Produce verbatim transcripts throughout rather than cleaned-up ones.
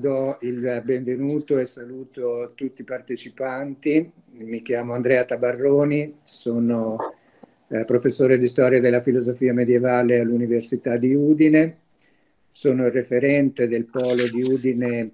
do il benvenuto e saluto tutti i partecipanti. Mi chiamo Andrea Tabarroni, sono eh, professore di storia della filosofia medievale all'Università di Udine, sono il referente del polo di Udine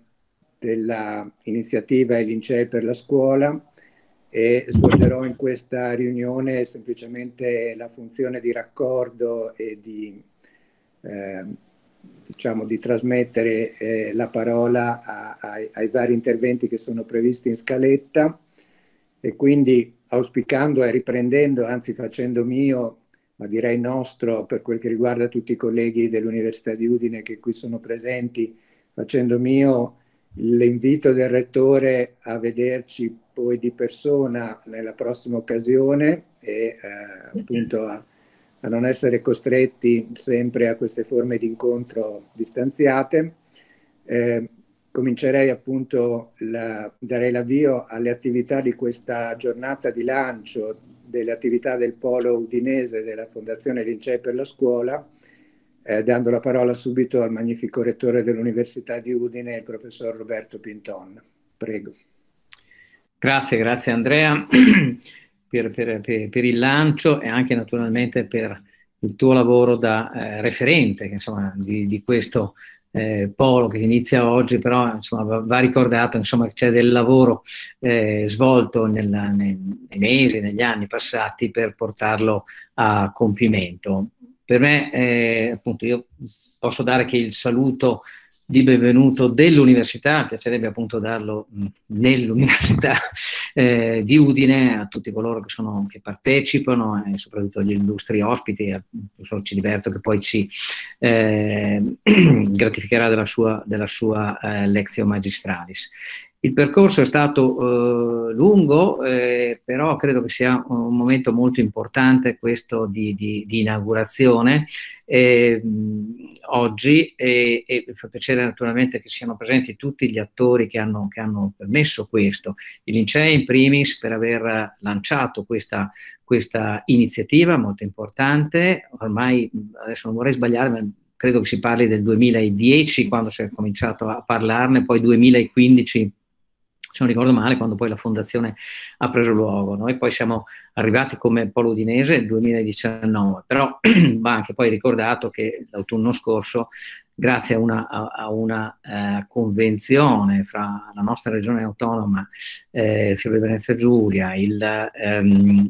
dell'iniziativa I Lincei per la scuola e svolgerò in questa riunione semplicemente la funzione di raccordo e di eh, diciamo di trasmettere eh, la parola a, a, ai vari interventi che sono previsti in scaletta, e quindi auspicando e riprendendo, anzi facendo mio, ma direi nostro per quel che riguarda tutti i colleghi dell'Università di Udine che qui sono presenti, facendo mio l'invito del Rettore a vederci poi di persona nella prossima occasione e eh, appunto a a non essere costretti sempre a queste forme di incontro distanziate. Eh, comincerei appunto, la, darei l'avvio alle attività di questa giornata di lancio delle attività del polo udinese della Fondazione Lincei per la scuola, eh, dando la parola subito al magnifico rettore dell'Università di Udine, il professor Roberto Pinton. Prego. Grazie, grazie Andrea. Per, per, per, per il lancio e anche naturalmente per il tuo lavoro da eh, referente insomma, di, di questo eh, polo che inizia oggi, però insomma, va, va ricordato insomma, che c'è del lavoro eh, svolto nella, nei, nei mesi, negli anni passati per portarlo a compimento. Per me, eh, appunto, io posso dare che il saluto di benvenuto dell'Università, piacerebbe appunto darlo nell'Università eh, di Udine a tutti coloro che, sono, che partecipano e soprattutto agli illustri ospiti, professor Ciliberto che poi ci eh, gratificherà della sua, della sua eh, Lectio Magistralis. Il percorso è stato eh, lungo, eh, però credo che sia un momento molto importante questo di, di, di inaugurazione eh, oggi e, e fa piacere naturalmente che siano presenti tutti gli attori che hanno, che hanno permesso questo. I Lincei in primis per aver lanciato questa, questa iniziativa molto importante, ormai adesso non vorrei sbagliare, ma credo che si parli del duemiladieci quando si è cominciato a parlarne, poi duemilaquindici se non ricordo male, quando poi la fondazione ha preso luogo. Noi poi siamo arrivati come polo udinese nel duemiladiciannove, però va anche poi ricordato che l'autunno scorso, grazie a una, a, a una eh, convenzione fra la nostra regione autonoma, eh, Friuli Venezia Giulia, il ehm,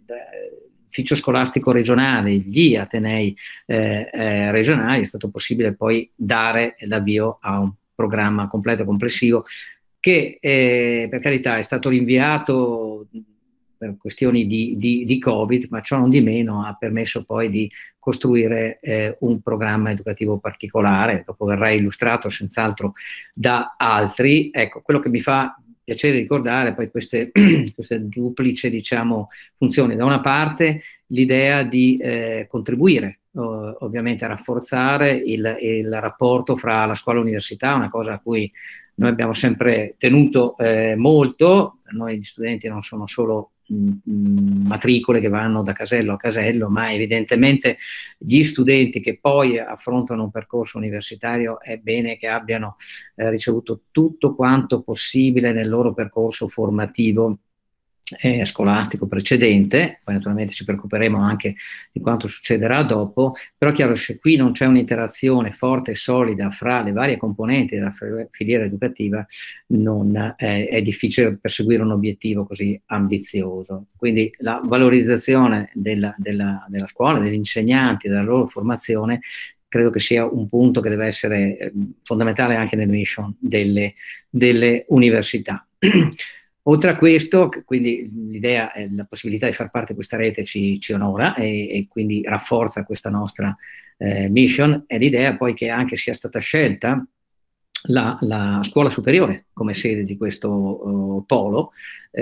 ufficio scolastico regionale, gli atenei eh, eh, regionali, è stato possibile poi dare l'avvio a un programma completo complessivo che eh, per carità è stato rinviato per questioni di, di, di Covid, ma ciò non di meno ha permesso poi di costruire eh, un programma educativo particolare, dopo verrà illustrato senz'altro da altri. Ecco, quello che mi fa piacere ricordare poi queste, queste duplici diciamo, funzioni. Da una parte l'idea di eh, contribuire ovviamente a rafforzare il, il rapporto fra la scuola e l'università, una cosa a cui noi abbiamo sempre tenuto eh, molto. Per noi gli studenti non sono solo mh, matricole che vanno da casello a casello, ma evidentemente gli studenti che poi affrontano un percorso universitario è bene che abbiano eh, ricevuto tutto quanto possibile nel loro percorso formativo Eh, scolastico precedente. Poi naturalmente ci preoccuperemo anche di quanto succederà dopo, però chiaro, se qui non c'è un'interazione forte e solida fra le varie componenti della filiera educativa non, eh, è difficile perseguire un obiettivo così ambizioso. Quindi la valorizzazione della, della, della scuola, degli insegnanti, della loro formazione credo che sia un punto che deve essere eh, fondamentale anche nel mission delle, delle università. Oltre a questo, quindi l'idea, la possibilità di far parte di questa rete ci, ci onora e, e quindi rafforza questa nostra eh, mission, e l'idea poi che anche sia stata scelta la, la scuola superiore come sede di questo uh, polo,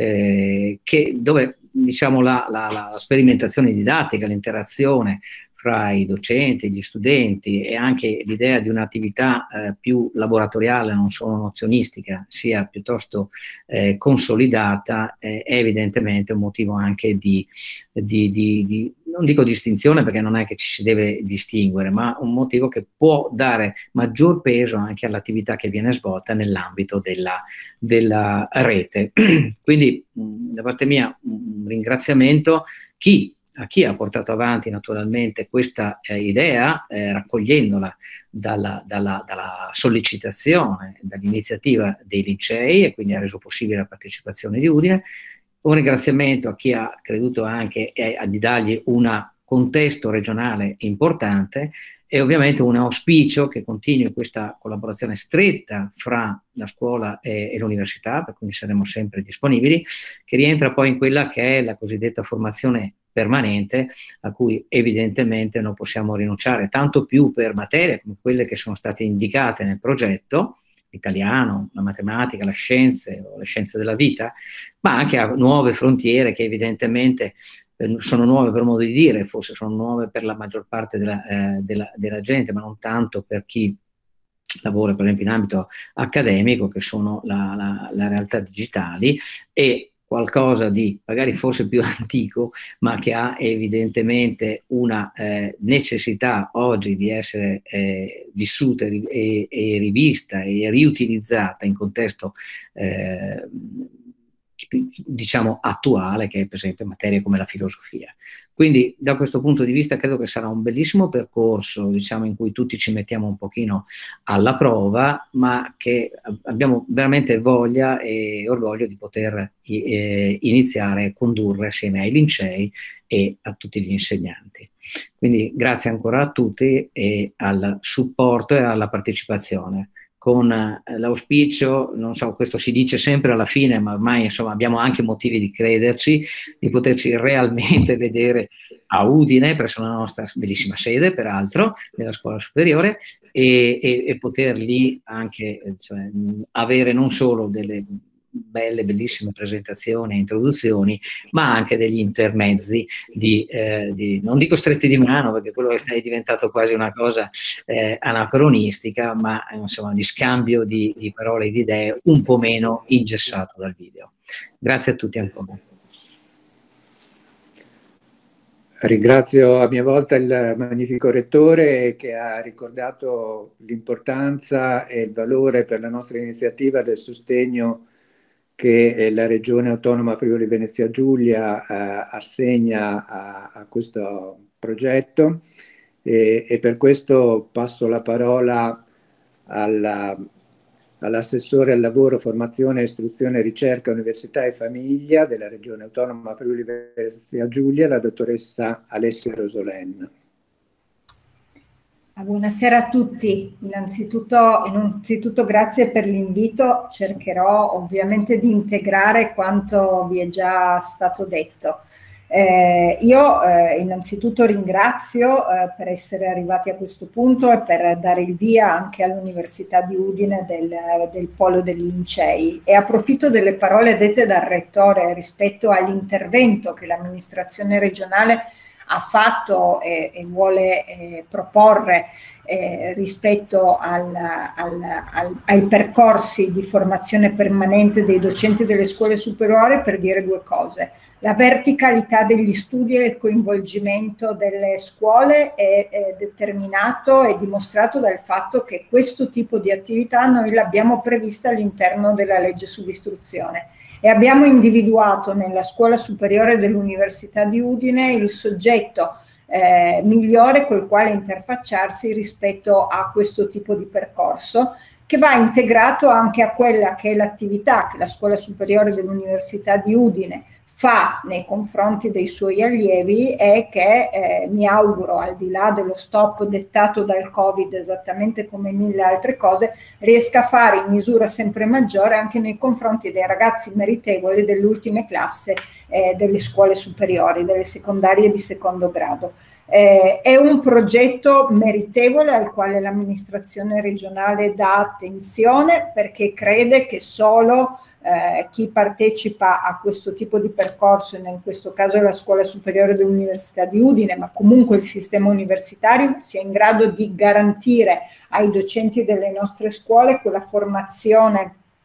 eh, che, dove diciamo, la, la, la sperimentazione didattica, l'interazione fra i docenti, gli studenti e anche l'idea di un'attività eh, più laboratoriale, non solo nozionistica, sia piuttosto eh, consolidata, eh, è evidentemente un motivo anche di, di, di, di non dico distinzione perché non è che ci si deve distinguere, ma un motivo che può dare maggior peso anche all'attività che viene svolta nell'ambito della, della rete. Quindi mh, da parte mia un ringraziamento chi, a chi ha portato avanti naturalmente questa eh, idea, eh, raccogliendola dalla, dalla, dalla sollecitazione, dall'iniziativa dei licei, e quindi ha reso possibile la partecipazione di Udine. Un ringraziamento a chi ha creduto anche eh, di dargli un contesto regionale importante, e ovviamente un auspicio che continui questa collaborazione stretta fra la scuola e, e l'università, per cui saremo sempre disponibili, che rientra poi in quella che è la cosiddetta formazione permanente, a cui evidentemente non possiamo rinunciare, tanto più per materie come quelle che sono state indicate nel progetto, l'italiano, la matematica, le scienze o le scienze della vita, ma anche a nuove frontiere che evidentemente eh, sono nuove per modo di dire, forse sono nuove per la maggior parte della, eh, della, della gente, ma non tanto per chi lavora per esempio in ambito accademico, che sono la, la, la realtà digitali, e qualcosa di magari forse più antico, ma che ha evidentemente una eh, necessità oggi di essere eh, vissuta e, e rivista e riutilizzata in contesto eh, diciamo attuale, che è per esempio materie come la filosofia. Quindi da questo punto di vista credo che sarà un bellissimo percorso, diciamo, in cui tutti ci mettiamo un pochino alla prova, ma che abbiamo veramente voglia e orgoglio di poter eh, iniziare e condurre assieme ai licei e a tutti gli insegnanti. Quindi grazie ancora a tutti e al supporto e alla partecipazione, con eh, l'auspicio, non so, questo si dice sempre alla fine, ma ormai insomma abbiamo anche motivi di crederci, di poterci realmente vedere a Udine, presso la nostra bellissima sede, peraltro, nella scuola superiore, e, e, e poter lì anche cioè, avere non solo delle belle, bellissime presentazioni e introduzioni, ma anche degli intermezzi di, eh, di, non dico stretti di mano, perché quello è diventato quasi una cosa eh, anacronistica, ma insomma di scambio di, di parole e di idee un po' meno ingessato dal video. Grazie a tutti ancora. Ringrazio a mia volta il magnifico Rettore che ha ricordato l'importanza e il valore per la nostra iniziativa del sostegno che la Regione Autonoma Friuli Venezia Giulia eh, assegna a, a questo progetto, e, e per questo passo la parola alla, all'assessore al lavoro, formazione, istruzione, ricerca, università e famiglia della Regione Autonoma Friuli Venezia Giulia, la dottoressa Alessia Rosolen. Buonasera a tutti, innanzitutto, innanzitutto grazie per l'invito, cercherò ovviamente di integrare quanto vi è già stato detto. Eh, io eh, innanzitutto ringrazio eh, per essere arrivati a questo punto e per dare il via anche all'Università di Udine del, del Polo dei Lincei, e approfitto delle parole dette dal Rettore rispetto all'intervento che l'amministrazione regionale ha fatto e, e vuole eh, proporre eh, rispetto al, al, al, ai percorsi di formazione permanente dei docenti delle scuole superiori, per dire due cose. La verticalità degli studi e il coinvolgimento delle scuole è, è determinato e dimostrato dal fatto che questo tipo di attività noi l'abbiamo prevista all'interno della legge sull'istruzione, e abbiamo individuato nella scuola superiore dell'Università di Udine il soggetto eh, migliore col quale interfacciarsi rispetto a questo tipo di percorso, che va integrato anche a quella che è l'attività che la scuola superiore dell'Università di Udine fa nei confronti dei suoi allievi, e che eh, mi auguro, al di là dello stop dettato dal Covid, esattamente come mille altre cose, riesca a fare in misura sempre maggiore anche nei confronti dei ragazzi meritevoli delle ultime classi eh, delle scuole superiori, delle secondarie di secondo grado. Eh, è un progetto meritevole al quale l'amministrazione regionale dà attenzione, perché crede che solo eh, chi partecipa a questo tipo di percorso, in questo caso la scuola superiore dell'Università di Udine, ma comunque il sistema universitario, sia in grado di garantire ai docenti delle nostre scuole quella formazione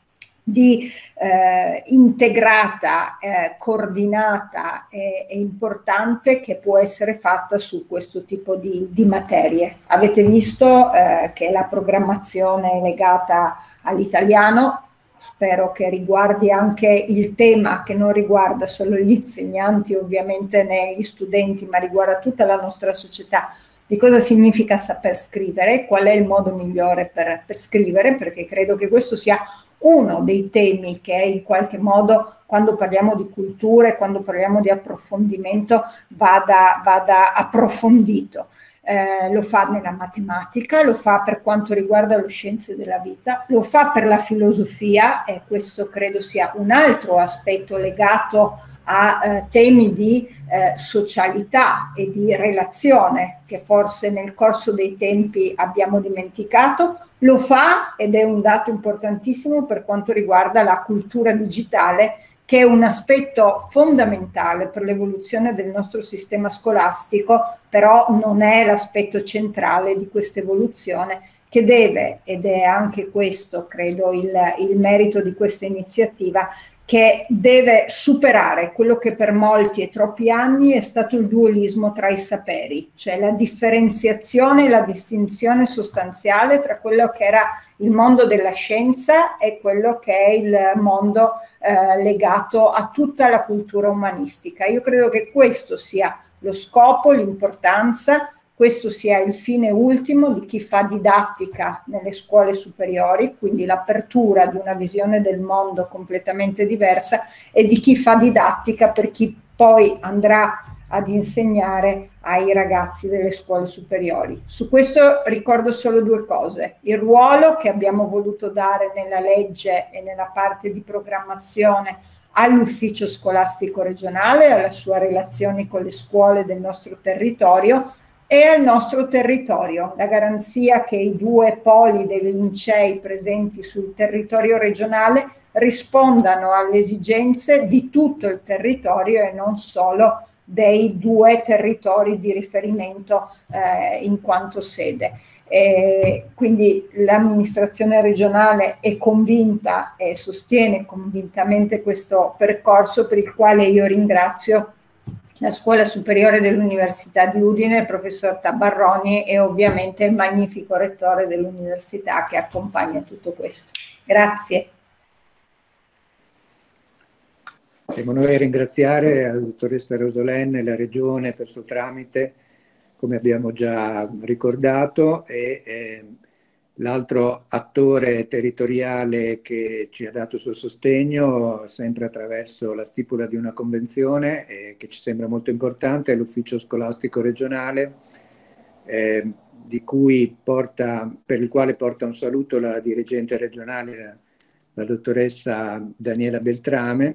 di eh, integrata, eh, coordinata e, e importante che può essere fatta su questo tipo di, di materie. Avete visto eh, che la programmazione legata all'italiano, spero che riguardi anche il tema che non riguarda solo gli insegnanti ovviamente né gli studenti, ma riguarda tutta la nostra società, di cosa significa saper scrivere, qual è il modo migliore per, per scrivere, perché credo che questo sia uno dei temi che in qualche modo, quando parliamo di culture, quando parliamo di approfondimento, vada, vada approfondito. Eh, lo fa nella matematica, lo fa per quanto riguarda le scienze della vita, lo fa per la filosofia, e questo credo sia un altro aspetto legato a eh, temi di eh, socialità e di relazione che forse nel corso dei tempi abbiamo dimenticato. Lo fa, ed è un dato importantissimo, per quanto riguarda la cultura digitale, che è un aspetto fondamentale per l'evoluzione del nostro sistema scolastico, però non è l'aspetto centrale di questa evoluzione, che deve, ed è anche questo credo il, il merito di questa iniziativa, che deve superare quello che per molti e troppi anni è stato il dualismo tra i saperi, cioè la differenziazione e la distinzione sostanziale tra quello che era il mondo della scienza e quello che è il mondo eh, legato a tutta la cultura umanistica. Io credo che questo sia lo scopo, l'importanza, questo sia il fine ultimo di chi fa didattica nelle scuole superiori, quindi l'apertura di una visione del mondo completamente diversa, e di chi fa didattica per chi poi andrà ad insegnare ai ragazzi delle scuole superiori. Su questo ricordo solo due cose: il ruolo che abbiamo voluto dare nella legge e nella parte di programmazione all'ufficio scolastico regionale, alla sua relazione con le scuole del nostro territorio e al nostro territorio, la garanzia che i due poli dei licei presenti sul territorio regionale rispondano alle esigenze di tutto il territorio e non solo dei due territori di riferimento eh, in quanto sede. E quindi l'amministrazione regionale è convinta e sostiene convintamente questo percorso, per il quale io ringrazio la Scuola Superiore dell'Università di Udine, il professor Tabarroni, e ovviamente il magnifico rettore dell'università che accompagna tutto questo. Grazie. Siamo noi a ringraziare la dottoressa Rosolenne e la Regione per suo tramite, come abbiamo già ricordato, e eh, l'altro attore territoriale che ci ha dato il suo sostegno, sempre attraverso la stipula di una convenzione eh, che ci sembra molto importante, è l'Ufficio Scolastico Regionale, eh, di cui porta, per il quale porta un saluto la dirigente regionale, la, la dottoressa Daniela Beltrame,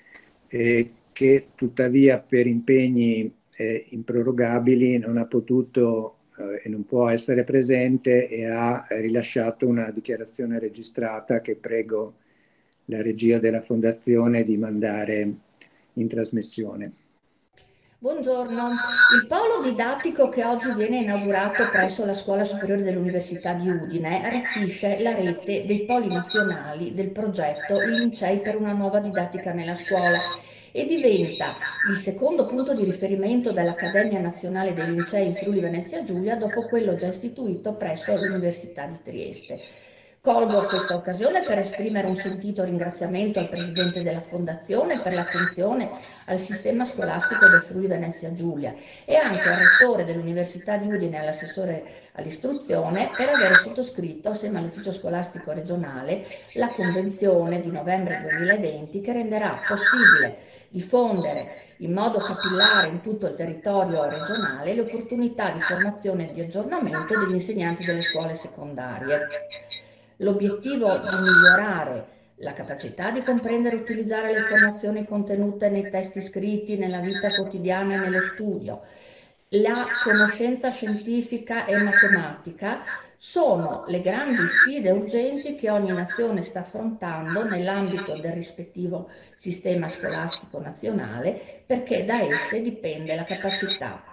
eh, che tuttavia per impegni eh, improrogabili non ha potuto e non può essere presente, e ha rilasciato una dichiarazione registrata che prego la regia della Fondazione di mandare in trasmissione. Buongiorno, il polo didattico che oggi viene inaugurato presso la Scuola Superiore dell'Università di Udine arricchisce la rete dei poli nazionali del progetto I Lincei per una nuova didattica nella scuola e diventa il secondo punto di riferimento dell'Accademia Nazionale dei Lincei in Friuli Venezia Giulia dopo quello già istituito presso l'Università di Trieste. Colgo questa occasione per esprimere un sentito ringraziamento al Presidente della Fondazione per l'attenzione al sistema scolastico del Friuli Venezia Giulia e anche al Rettore dell'Università di Udine e all'Assessore all'Istruzione per aver sottoscritto, assieme all'Ufficio Scolastico Regionale, la Convenzione di novembre duemilaventi che renderà possibile diffondere in modo capillare in tutto il territorio regionale le opportunità di formazione e di aggiornamento degli insegnanti delle scuole secondarie. L'obiettivo di migliorare la capacità di comprendere e utilizzare le informazioni contenute nei testi scritti, nella vita quotidiana e nello studio, la conoscenza scientifica e matematica sono le grandi sfide urgenti che ogni nazione sta affrontando nell'ambito del rispettivo sistema scolastico nazionale, perché da esse dipende la capacità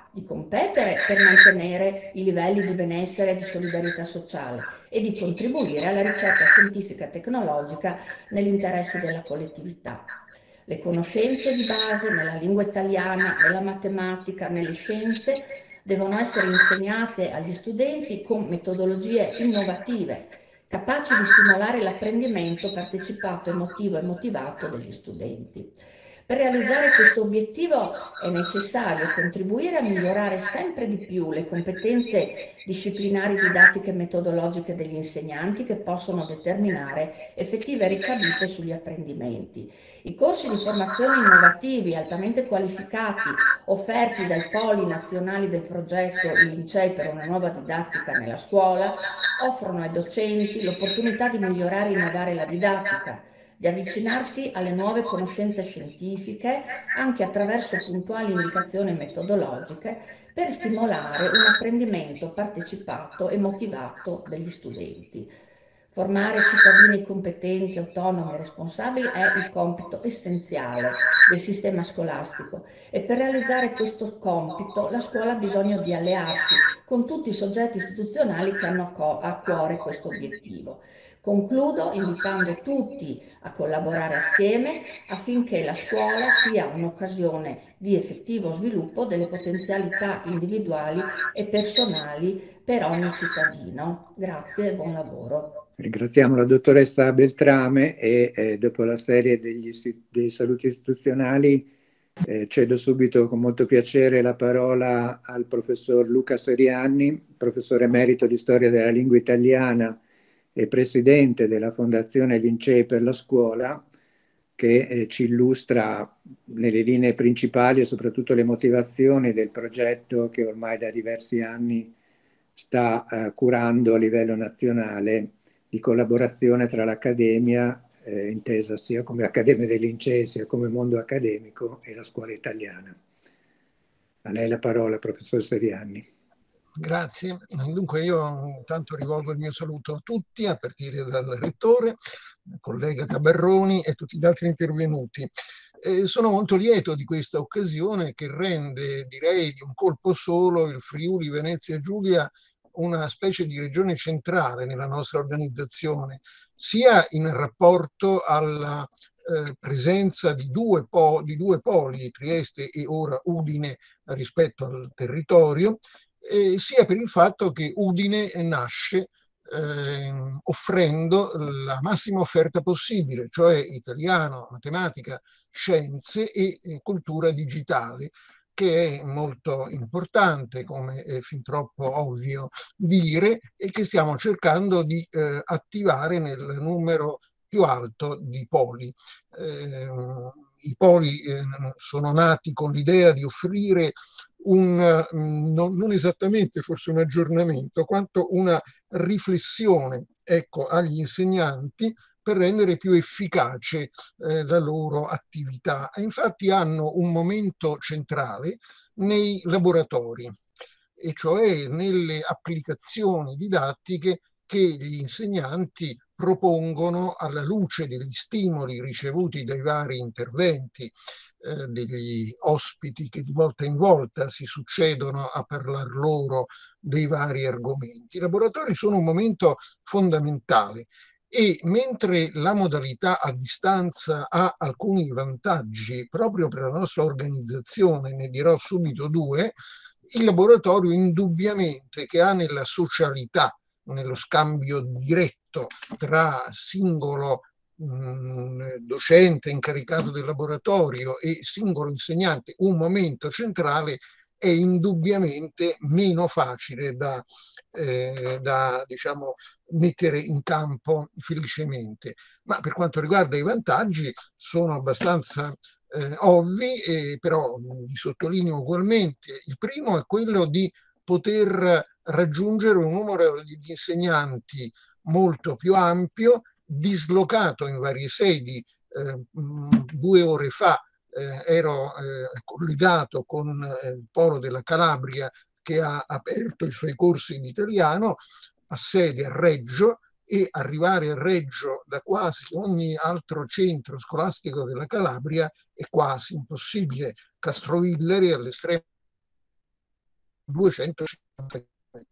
di competere per mantenere i livelli di benessere e di solidarietà sociale e di contribuire alla ricerca scientifica e tecnologica nell'interesse della collettività. Le conoscenze di base nella lingua italiana, nella matematica, nelle scienze devono essere insegnate agli studenti con metodologie innovative, capaci di stimolare l'apprendimento partecipato, emotivo e motivato degli studenti. Per realizzare questo obiettivo è necessario contribuire a migliorare sempre di più le competenze disciplinari, didattiche e metodologiche degli insegnanti che possono determinare effettive ricadute sugli apprendimenti. I corsi di formazione innovativi altamente qualificati offerti dai poli nazionali del progetto I Lincei per una nuova didattica nella scuola offrono ai docenti l'opportunità di migliorare e innovare la didattica, di avvicinarsi alle nuove conoscenze scientifiche anche attraverso puntuali indicazioni metodologiche per stimolare un apprendimento partecipato e motivato degli studenti. Formare cittadini competenti, autonomi e responsabili è il compito essenziale del sistema scolastico e per realizzare questo compito la scuola ha bisogno di allearsi con tutti i soggetti istituzionali che hanno a cuore questo obiettivo. Concludo invitando tutti a collaborare assieme affinché la scuola sia un'occasione di effettivo sviluppo delle potenzialità individuali e personali per ogni cittadino. Grazie e buon lavoro. Ringraziamo la dottoressa Beltrame e eh, dopo la serie degli, dei saluti istituzionali eh, cedo subito con molto piacere la parola al professor Luca Serianni, professore emerito di storia della lingua italiana e presidente della Fondazione Lincei per la scuola, che eh, ci illustra nelle linee principali e soprattutto le motivazioni del progetto che ormai da diversi anni sta eh, curando a livello nazionale di collaborazione tra l'accademia, eh, intesa sia come Accademia dei Lincei, sia come mondo accademico, e la scuola italiana. A lei la parola, professor Serianni. Grazie. Dunque io intanto rivolgo il mio saluto a tutti, a partire dal rettore, il collega Tabarroni e tutti gli altri intervenuti. Eh, sono molto lieto di questa occasione che rende, direi, di un colpo solo il Friuli Venezia Giulia una specie di regione centrale nella nostra organizzazione, sia in rapporto alla eh, presenza di due, po di due poli, Trieste e ora Udine, rispetto al territorio, eh, sia per il fatto che Udine nasce eh, offrendo la massima offerta possibile, cioè italiano, matematica, scienze e eh, cultura digitale, che è molto importante, come è fin troppo ovvio dire, e che stiamo cercando di eh, attivare nel numero più alto di poli. Eh, I poli eh, sono nati con l'idea di offrire un, non, non esattamente forse un aggiornamento, quanto una riflessione, ecco, agli insegnanti per rendere più efficace eh, la loro attività. E infatti hanno un momento centrale nei laboratori, e cioè nelle applicazioni didattiche che gli insegnanti propongono alla luce degli stimoli ricevuti dai vari interventi eh, degli ospiti che di volta in volta si succedono a parlar loro dei vari argomenti. I laboratori sono un momento fondamentale. E mentre la modalità a distanza ha alcuni vantaggi proprio per la nostra organizzazione, ne dirò subito due, il laboratorio indubbiamente che ha nella socialità, nello scambio diretto tra singolo mh, docente incaricato del laboratorio e singolo insegnante, un momento centrale, è indubbiamente meno facile da, eh, da diciamo, mettere in campo felicemente. Ma per quanto riguarda i vantaggi sono abbastanza eh, ovvi, eh, però li sottolineo ugualmente. Il primo è quello di poter raggiungere un numero di insegnanti molto più ampio, dislocato in varie sedi. Eh, due ore fa Eh, ero eh, collegato con eh, il Polo della Calabria, che ha aperto i suoi corsi in italiano, ha sede a Reggio, e arrivare a Reggio da quasi ogni altro centro scolastico della Calabria è quasi impossibile. Castrovillari all'estremo duecentocinquanta chilometri.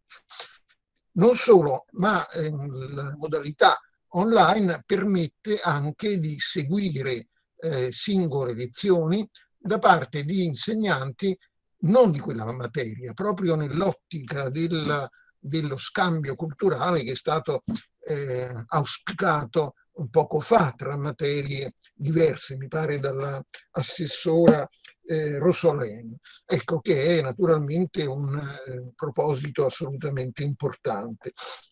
Non solo, ma eh, la modalità online permette anche di seguire eh, singole lezioni da parte di insegnanti non di quella materia, proprio nell'ottica del, dello scambio culturale che è stato eh, auspicato un poco fa tra materie diverse, mi pare dall'assessora eh, Rosolén. Ecco, che è naturalmente un eh, proposito assolutamente importante.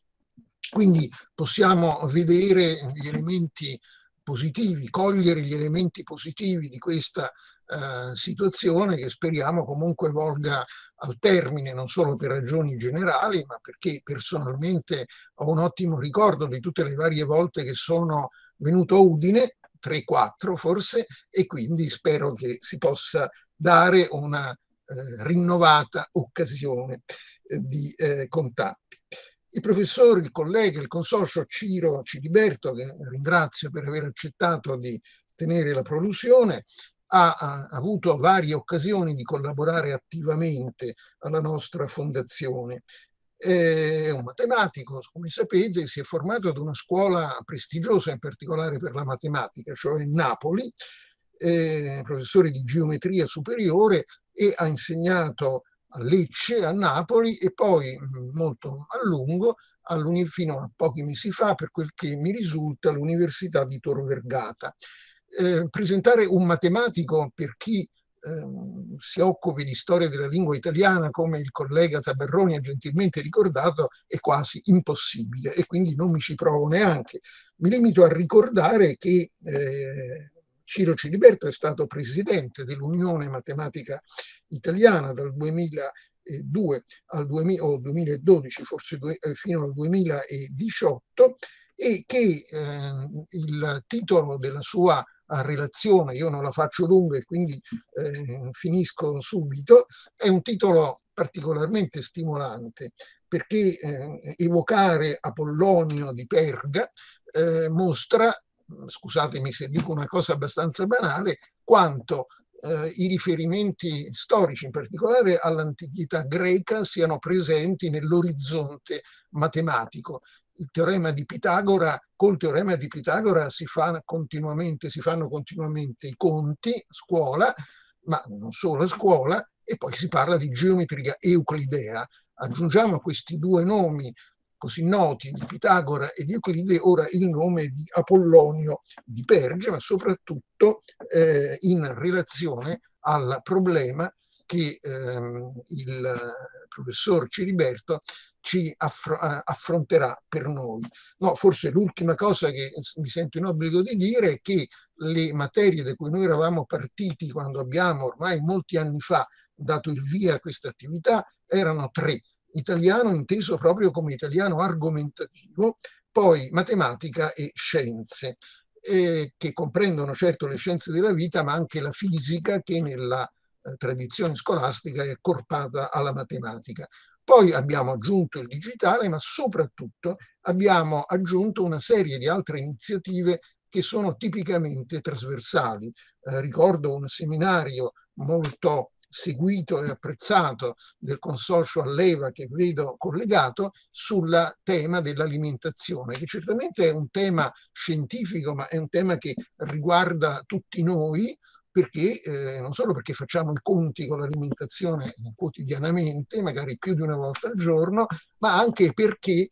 Quindi possiamo vedere gli elementi positivi, cogliere gli elementi positivi di questa eh, situazione, che speriamo comunque volga al termine, non solo per ragioni generali, ma perché personalmente ho un ottimo ricordo di tutte le varie volte che sono venuto a Udine, tre quattro forse, e quindi spero che si possa dare una eh, rinnovata occasione eh, di eh, contatti. Il professore, il collega, il consocio Ciro Ciliberto, che ringrazio per aver accettato di tenere la prolusione, ha, ha avuto varie occasioni di collaborare attivamente alla nostra fondazione. È un matematico, come sapete, si è formato ad una scuola prestigiosa, in particolare per la matematica, cioè Napoli, eh, professore di geometria superiore, e ha insegnato a Lecce, a Napoli e poi molto a lungo, fino a pochi mesi fa, per quel che mi risulta, all'Università di Tor Vergata. Eh, presentare un matematico per chi eh, si occupi di storia della lingua italiana, come il collega Taberroni ha gentilmente ricordato, è quasi impossibile e quindi non mi ci provo neanche. Mi limito a ricordare che eh, Ciro Ciliberto è stato presidente dell'Unione Matematica Italiana dal duemiladue al duemiladodici, forse fino al duemiladiciotto, e che eh, il titolo della sua relazione, io non la faccio lunga e quindi eh, finisco subito, è un titolo particolarmente stimolante, perché eh, evocare Apollonio di Perga eh, mostra, scusatemi se dico una cosa abbastanza banale, quanto eh, i riferimenti storici, in particolare all'antichità greca, siano presenti nell'orizzonte matematico. Il teorema di Pitagora, col teorema di Pitagora si, fa continuamente, si fanno continuamente i conti a scuola, ma non solo a scuola, e poi si parla di geometria euclidea. Aggiungiamo a questi due nomi così noti di Pitagora e di Euclide ora il nome di Apollonio di Perga, ma soprattutto eh, in relazione al problema che ehm, il professor Ciliberto ci affr- affronterà per noi. No, forse l'ultima cosa che mi sento in obbligo di dire è che le materie da cui noi eravamo partiti quando abbiamo ormai molti anni fa dato il via a questa attività erano tre. Italiano inteso proprio come italiano argomentativo, poi matematica e scienze, eh, che comprendono certo le scienze della vita, ma anche la fisica, che nella eh, tradizione scolastica è accorpata alla matematica. Poi abbiamo aggiunto il digitale, ma soprattutto abbiamo aggiunto una serie di altre iniziative che sono tipicamente trasversali. Eh, ricordo un seminario molto seguito e apprezzato del consorzio Alleva, che vedo collegato, sul tema dell'alimentazione, che certamente è un tema scientifico, ma è un tema che riguarda tutti noi, perché eh, non solo perché facciamo i conti con l'alimentazione quotidianamente, magari più di una volta al giorno, ma anche perché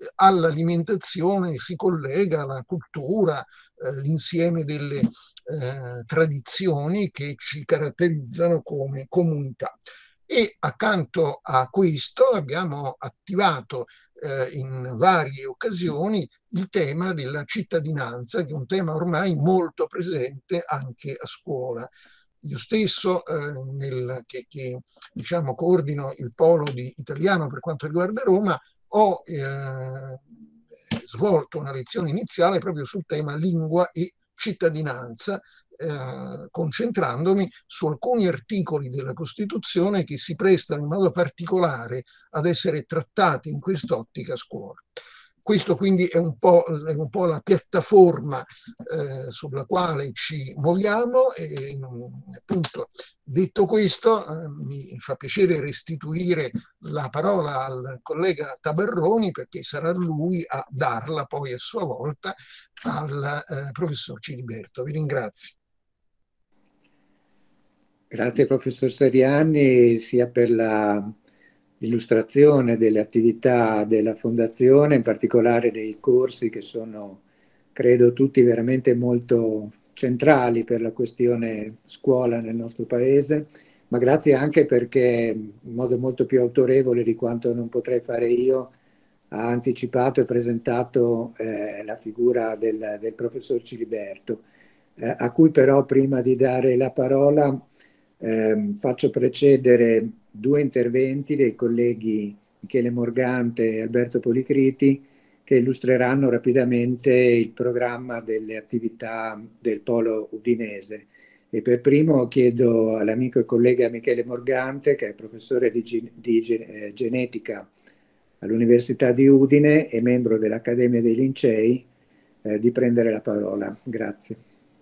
all'alimentazione si collega la cultura, eh, l'insieme delle eh, tradizioni che ci caratterizzano come comunità. E accanto a questo abbiamo attivato eh, in varie occasioni il tema della cittadinanza, che è un tema ormai molto presente anche a scuola. Io stesso, eh, nel, che, che diciamo, coordino il polo di italiano per quanto riguarda Roma, ho eh, svolto una lezione iniziale proprio sul tema lingua e cittadinanza, eh, concentrandomi su alcuni articoli della Costituzione che si prestano in modo particolare ad essere trattati in quest'ottica a scuola. questo quindi è un po', è un po' la piattaforma eh, sulla quale ci muoviamo e appunto detto questo eh, mi fa piacere restituire la parola al collega Tabarroni perché sarà lui a darla poi a sua volta al eh, professor Ciliberto. Vi ringrazio. Grazie professor Seriani sia per la illustrazione delle attività della Fondazione, in particolare dei corsi che sono, credo, tutti veramente molto centrali per la questione scuola nel nostro Paese, ma grazie anche perché, in modo molto più autorevole di quanto non potrei fare io, ha anticipato e presentato eh, la figura del, del professor Ciliberto, eh, a cui però prima di dare la parola eh, faccio precedere due interventi dei colleghi Michele Morgante e Alberto Policriti che illustreranno rapidamente il programma delle attività del Polo Udinese. E per primo chiedo all'amico e collega Michele Morgante, che è professore di, di eh, genetica all'Università di Udine e membro dell'Accademia dei Lincei, eh, di prendere la parola. Grazie.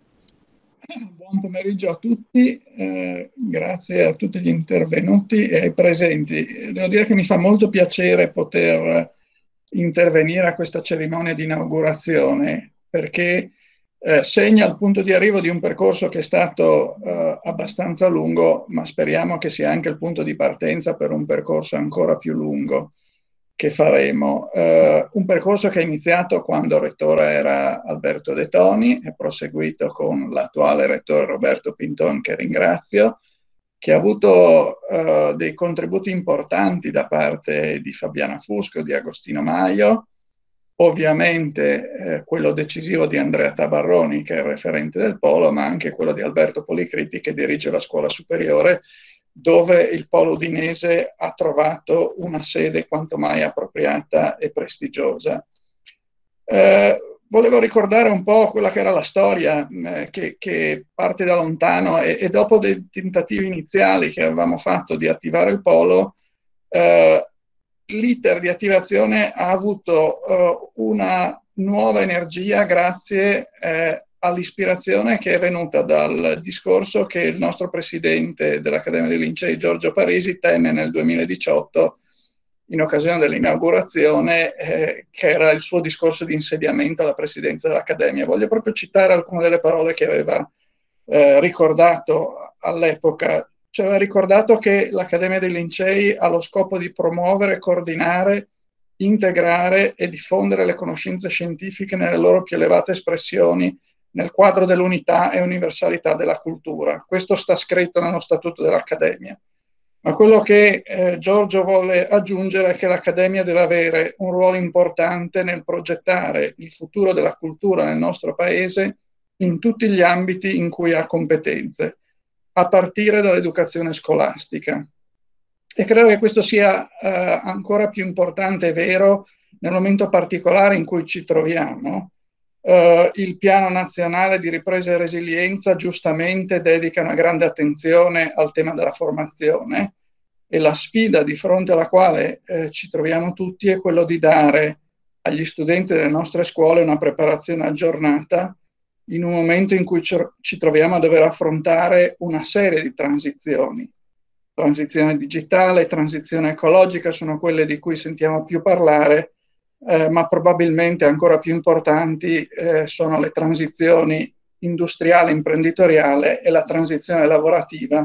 Buon pomeriggio a tutti, eh, grazie a tutti gli intervenuti e ai presenti. Devo dire che mi fa molto piacere poter intervenire a questa cerimonia di inaugurazione perché eh, segna il punto di arrivo di un percorso che è stato eh, abbastanza lungo, ma speriamo che sia anche il punto di partenza per un percorso ancora più lungo che faremo. Uh, un percorso che è iniziato quando il rettore era Alberto De Toni e proseguito con l'attuale rettore Roberto Pinton, che ringrazio, che ha avuto uh, dei contributi importanti da parte di Fabiana Fusco, di Agostino Maio, ovviamente eh, quello decisivo di Andrea Tabarroni, che è il referente del Polo, ma anche quello di Alberto Policriti, che dirige la scuola superiore, dove il Polo Udinese ha trovato una sede quanto mai appropriata e prestigiosa. Eh, volevo ricordare un po' quella che era la storia eh, che, che parte da lontano e, e dopo dei tentativi iniziali che avevamo fatto di attivare il Polo, eh, l'iter di attivazione ha avuto uh, una nuova energia grazie eh, all'ispirazione che è venuta dal discorso che il nostro presidente dell'Accademia dei Lincei, Giorgio Parisi, tenne nel duemiladiciotto in occasione dell'inaugurazione, eh, che era il suo discorso di insediamento alla presidenza dell'Accademia. Voglio proprio citare alcune delle parole che aveva eh, ricordato all'epoca. Ci aveva ricordato che l'Accademia dei Lincei ha lo scopo di promuovere, coordinare, integrare e diffondere le conoscenze scientifiche nelle loro più elevate espressioni nel quadro dell'unità e universalità della cultura. Questo sta scritto nello statuto dell'Accademia. Ma quello che eh, Giorgio volle aggiungere è che l'Accademia deve avere un ruolo importante nel progettare il futuro della cultura nel nostro Paese in tutti gli ambiti in cui ha competenze, a partire dall'educazione scolastica. E credo che questo sia eh, ancora più importante e vero nel momento particolare in cui ci troviamo. Uh, il Piano Nazionale di Ripresa e Resilienza giustamente dedica una grande attenzione al tema della formazione e la sfida di fronte alla quale eh, ci troviamo tutti è quello di dare agli studenti delle nostre scuole una preparazione aggiornata in un momento in cui ci troviamo a dover affrontare una serie di transizioni. Transizione digitale, transizione ecologica sono quelle di cui sentiamo più parlare, Eh, ma probabilmente ancora più importanti eh, sono le transizioni industriale, imprenditoriale e la transizione lavorativa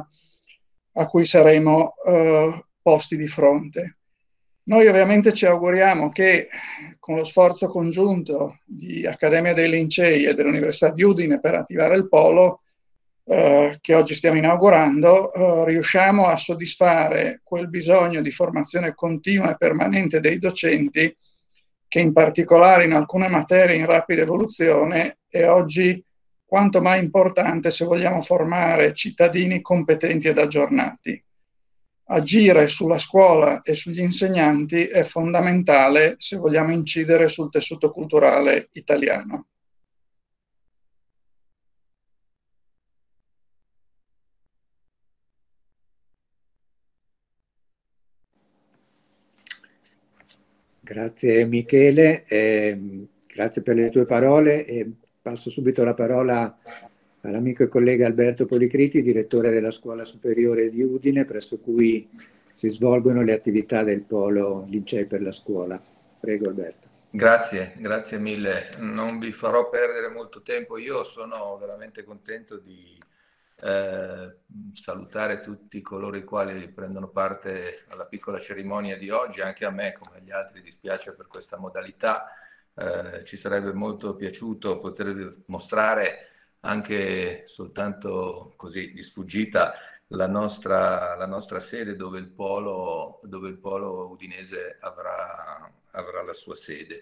a cui saremo eh, posti di fronte. Noi ovviamente ci auguriamo che con lo sforzo congiunto di Accademia dei Lincei e dell'Università di Udine per attivare il Polo, eh, che oggi stiamo inaugurando, eh, riusciamo a soddisfare quel bisogno di formazione continua e permanente dei docenti che in particolare in alcune materie in rapida evoluzione è oggi quanto mai importante se vogliamo formare cittadini competenti ed aggiornati. Agire sulla scuola e sugli insegnanti è fondamentale se vogliamo incidere sul tessuto culturale italiano. Grazie Michele, eh, grazie per le tue parole e passo subito la parola all'amico e collega Alberto Policriti, direttore della Scuola Superiore di Udine, presso cui si svolgono le attività del Polo Lincei per la Scuola. Prego Alberto. Grazie, grazie mille. Non vi farò perdere molto tempo. Io sono veramente contento di eh, salutare tutti coloro i quali prendono parte alla piccola cerimonia di oggi. Anche a me, come agli altri, dispiace per questa modalità. Eh, ci sarebbe molto piaciuto poter mostrare anche soltanto così di sfuggita la nostra, la nostra sede dove il polo, dove il polo udinese avrà, avrà la sua sede.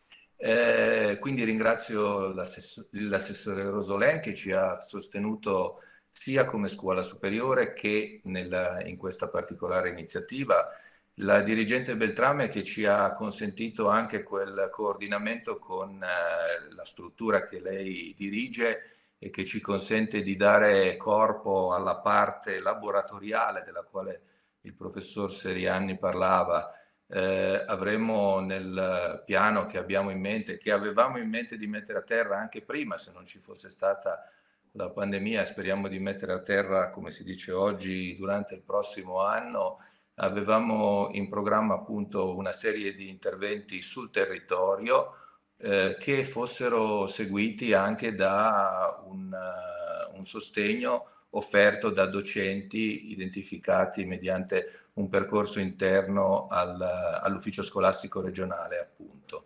Eh, quindi ringrazio l'assessore Rosolin che ci ha sostenuto sia come scuola superiore che nella, in questa particolare iniziativa, la dirigente Beltrame che ci ha consentito anche quel coordinamento con eh, la struttura che lei dirige e che ci consente di dare corpo alla parte laboratoriale della quale il professor Serianni parlava. Eh, avremo nel piano che abbiamo in mente, che avevamo in mente di mettere a terra anche prima, se non ci fosse stata la pandemia, speriamo di mettere a terra, come si dice oggi, durante il prossimo anno, avevamo in programma appunto una serie di interventi sul territorio eh, che fossero seguiti anche da un, uh, un sostegno offerto da docenti identificati mediante un percorso interno al, all'ufficio scolastico regionale, appunto.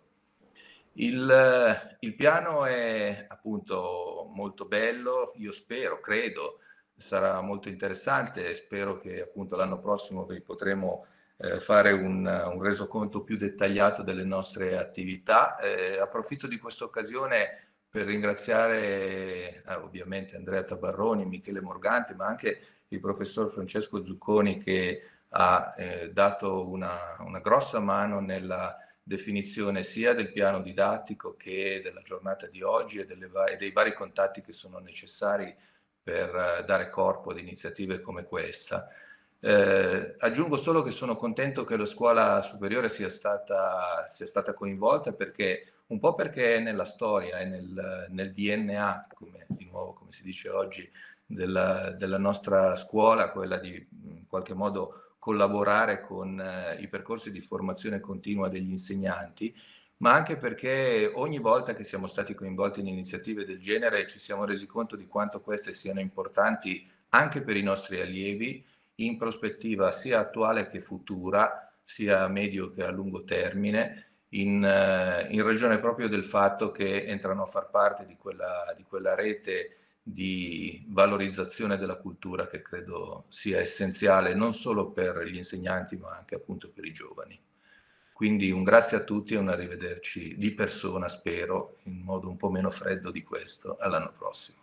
Il, il piano è appunto molto bello, io spero, credo, sarà molto interessante, spero che appunto l'anno prossimo vi potremo eh, fare un, un resoconto più dettagliato delle nostre attività. Eh, approfitto di questa occasione per ringraziare eh, ovviamente Andrea Tabarroni, Michele Morganti, ma anche il professor Francesco Zucconi che ha eh, dato una, una grossa mano nella definizione sia del piano didattico che della giornata di oggi e, delle, e dei vari contatti che sono necessari per uh, dare corpo ad iniziative come questa. Eh, aggiungo solo che sono contento che la scuola superiore sia stata, sia stata coinvolta, perché un po' perché è nella storia, è nel, nel D N A, come, di nuovo come si dice oggi, della, della nostra scuola, quella di in qualche modo collaborare con eh, i percorsi di formazione continua degli insegnanti, ma anche perché ogni volta che siamo stati coinvolti in iniziative del genere ci siamo resi conto di quanto queste siano importanti anche per i nostri allievi in prospettiva sia attuale che futura, sia a medio che a lungo termine, in, eh, in ragione proprio del fatto che entrano a far parte di quella, di quella rete di valorizzazione della cultura che credo sia essenziale non solo per gli insegnanti ma anche appunto per i giovani. Quindi un grazie a tutti e un arrivederci di persona, spero, in modo un po' meno freddo di questo, all'anno prossimo.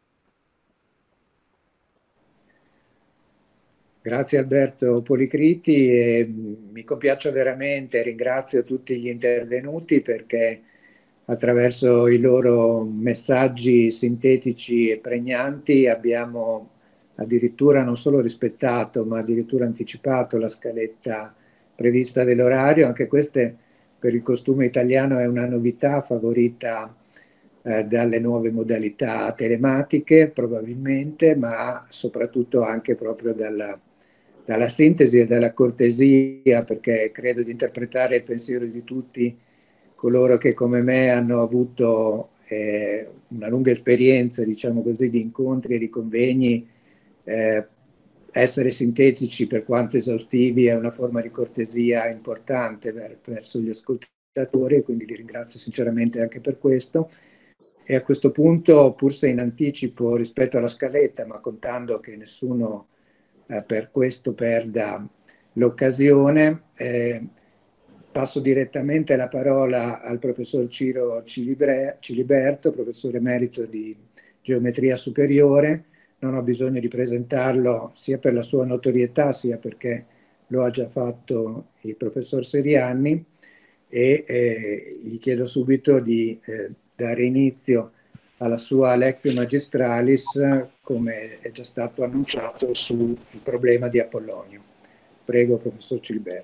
Grazie Alberto Policriti, e mi compiaccio veramente, ringrazio tutti gli intervenuti perché attraverso i loro messaggi sintetici e pregnanti abbiamo addirittura non solo rispettato ma addirittura anticipato la scaletta prevista dell'orario. Anche queste per il costume italiano è una novità favorita eh, dalle nuove modalità telematiche probabilmente, ma soprattutto anche proprio dalla, dalla sintesi e dalla cortesia, perché credo di interpretare il pensiero di tutti coloro che come me hanno avuto eh, una lunga esperienza, diciamo così, di incontri e di convegni. Eh, essere sintetici per quanto esaustivi è una forma di cortesia importante ver- verso gli ascoltatori, e quindi li ringrazio sinceramente anche per questo. E a questo punto, pur se in anticipo rispetto alla scaletta, ma contando che nessuno eh, per questo perda l'occasione, eh, passo direttamente la parola al professor Ciro Ciliberto, professore emerito di geometria superiore. Non ho bisogno di presentarlo sia per la sua notorietà sia perché lo ha già fatto il professor Serianni, e eh, gli chiedo subito di eh, dare inizio alla sua Lectio Magistralis, come è già stato annunciato, sul problema di Apollonio. Prego, professor Ciliberto.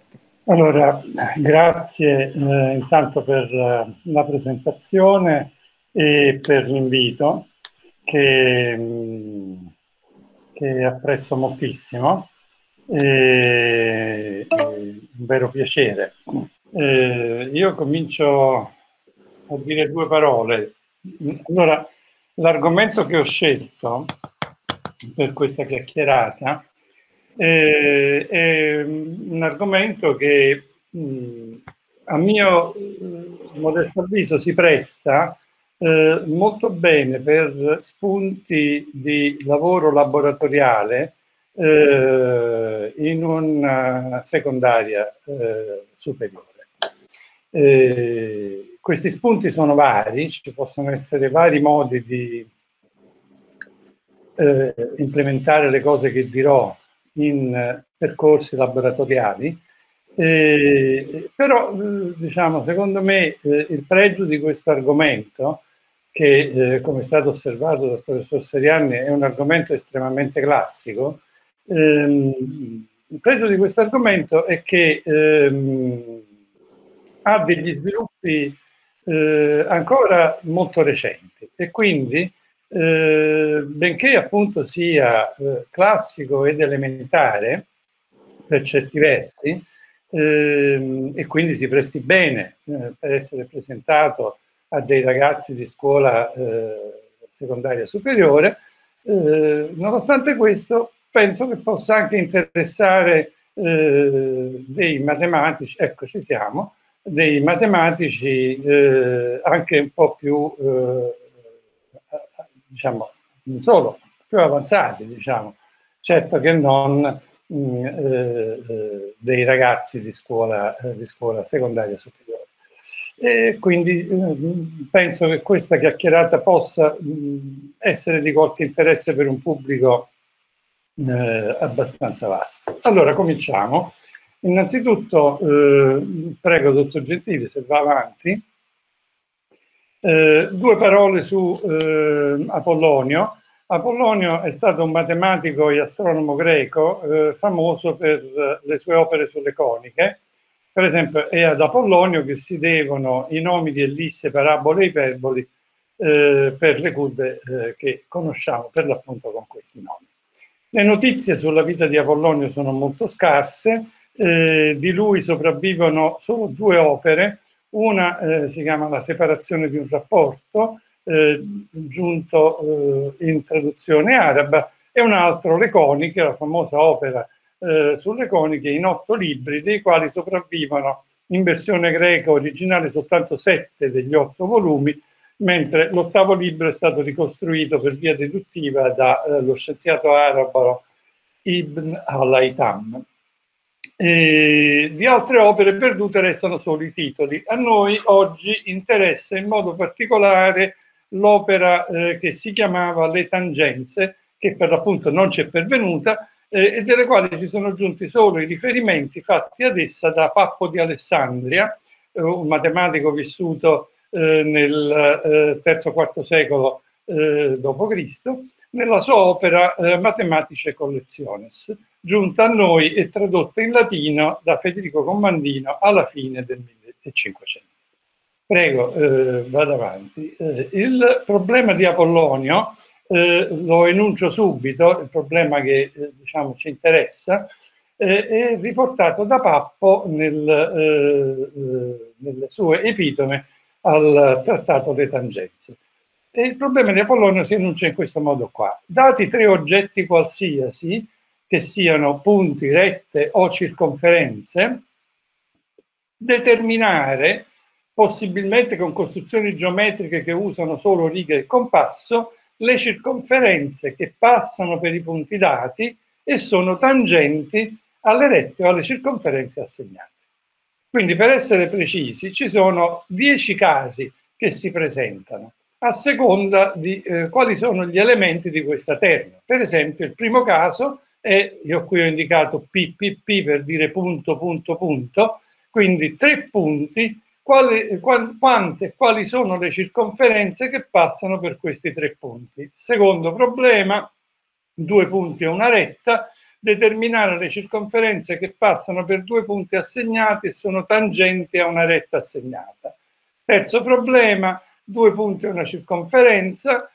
Allora, grazie eh, intanto per uh, la presentazione e per l'invito che, mh, che apprezzo moltissimo, e, e un vero piacere. Eh, io comincio a dire due parole. Allora, l'argomento che ho scelto per questa chiacchierata Eh, è un argomento che mh, a mio mh, modesto avviso si presta eh, molto bene per spunti di lavoro laboratoriale eh, in una secondaria eh, superiore. Eh, questi spunti sono vari, ci possono essere vari modi di eh, implementare le cose che dirò in eh, percorsi laboratoriali, eh, però eh, diciamo, secondo me eh, il pregio di questo argomento, che eh, come è stato osservato dal professor Serianni è un argomento estremamente classico, ehm, il pregio di questo argomento è che ehm, ha degli sviluppi eh, ancora molto recenti e quindi Eh, benché appunto sia eh, classico ed elementare per certi versi eh, e quindi si presti bene eh, per essere presentato a dei ragazzi di scuola eh, secondaria superiore, eh, nonostante questo penso che possa anche interessare eh, dei matematici, ecco ci siamo, dei matematici eh, anche un po' più eh, diciamo, non solo, più avanzati, diciamo, certo che non mh, eh, dei ragazzi di scuola, eh, di scuola secondaria superiore. E quindi eh, penso che questa chiacchierata possa mh, essere di qualche interesse per un pubblico eh, abbastanza vasto. Allora, cominciamo. Innanzitutto, eh, prego, dottor Gentili, se va avanti. Eh, due parole su eh, Apollonio. Apollonio è stato un matematico e astronomo greco eh, famoso per eh, le sue opere sulle coniche. Per esempio è ad Apollonio che si devono i nomi di ellisse, parabole e iperboli eh, per le curve eh, che conosciamo per l'appunto con questi nomi. Le notizie sulla vita di Apollonio sono molto scarse, eh, di lui sopravvivono solo due opere. Una eh, si chiama La separazione di un rapporto, eh, giunto eh, in traduzione araba, e un altro Le coniche, la famosa opera eh, sulle coniche, in otto libri, dei quali sopravvivono in versione greca originale soltanto sette degli otto volumi, mentre l'ottavo libro è stato ricostruito per via deduttiva dallo eh, scienziato arabo Ibn al-Haytham. E di altre opere perdute restano solo i titoli. A noi oggi interessa in modo particolare l'opera eh, che si chiamava Le Tangenze, che per l'appunto non ci è pervenuta eh, e delle quali ci sono giunti solo i riferimenti fatti ad essa da Pappo di Alessandria, eh, un matematico vissuto eh, nel eh, terzo quarto secolo eh, dopo Cristo, nella sua opera eh, Mathematicae Collectiones, giunta a noi e tradotta in latino da Federico Commandino alla fine del millecinquecento. Prego, eh, vado avanti. Eh, il problema di Apollonio, eh, lo enuncio subito, il problema che eh, diciamo, ci interessa, eh, è riportato da Pappo nel, eh, nelle sue epitome al trattato Le Tangenze. E il problema di Apollonio si enuncia in questo modo qua. Dati tre oggetti qualsiasi, che siano punti, rette o circonferenze, determinare, possibilmente con costruzioni geometriche che usano solo righe e compasso, le circonferenze che passano per i punti dati e sono tangenti alle rette o alle circonferenze assegnate. Quindi, per essere precisi, ci sono dieci casi che si presentano a seconda di eh, quali sono gli elementi di questa terna. Per esempio, il primo caso è, io qui ho indicato P P P per dire punto, punto, punto, quindi tre punti, quali, quante, quali sono le circonferenze che passano per questi tre punti. Secondo problema, due punti e una retta, determinare le circonferenze che passano per due punti assegnati e sono tangenti a una retta assegnata. Terzo problema, due punti e una circonferenza,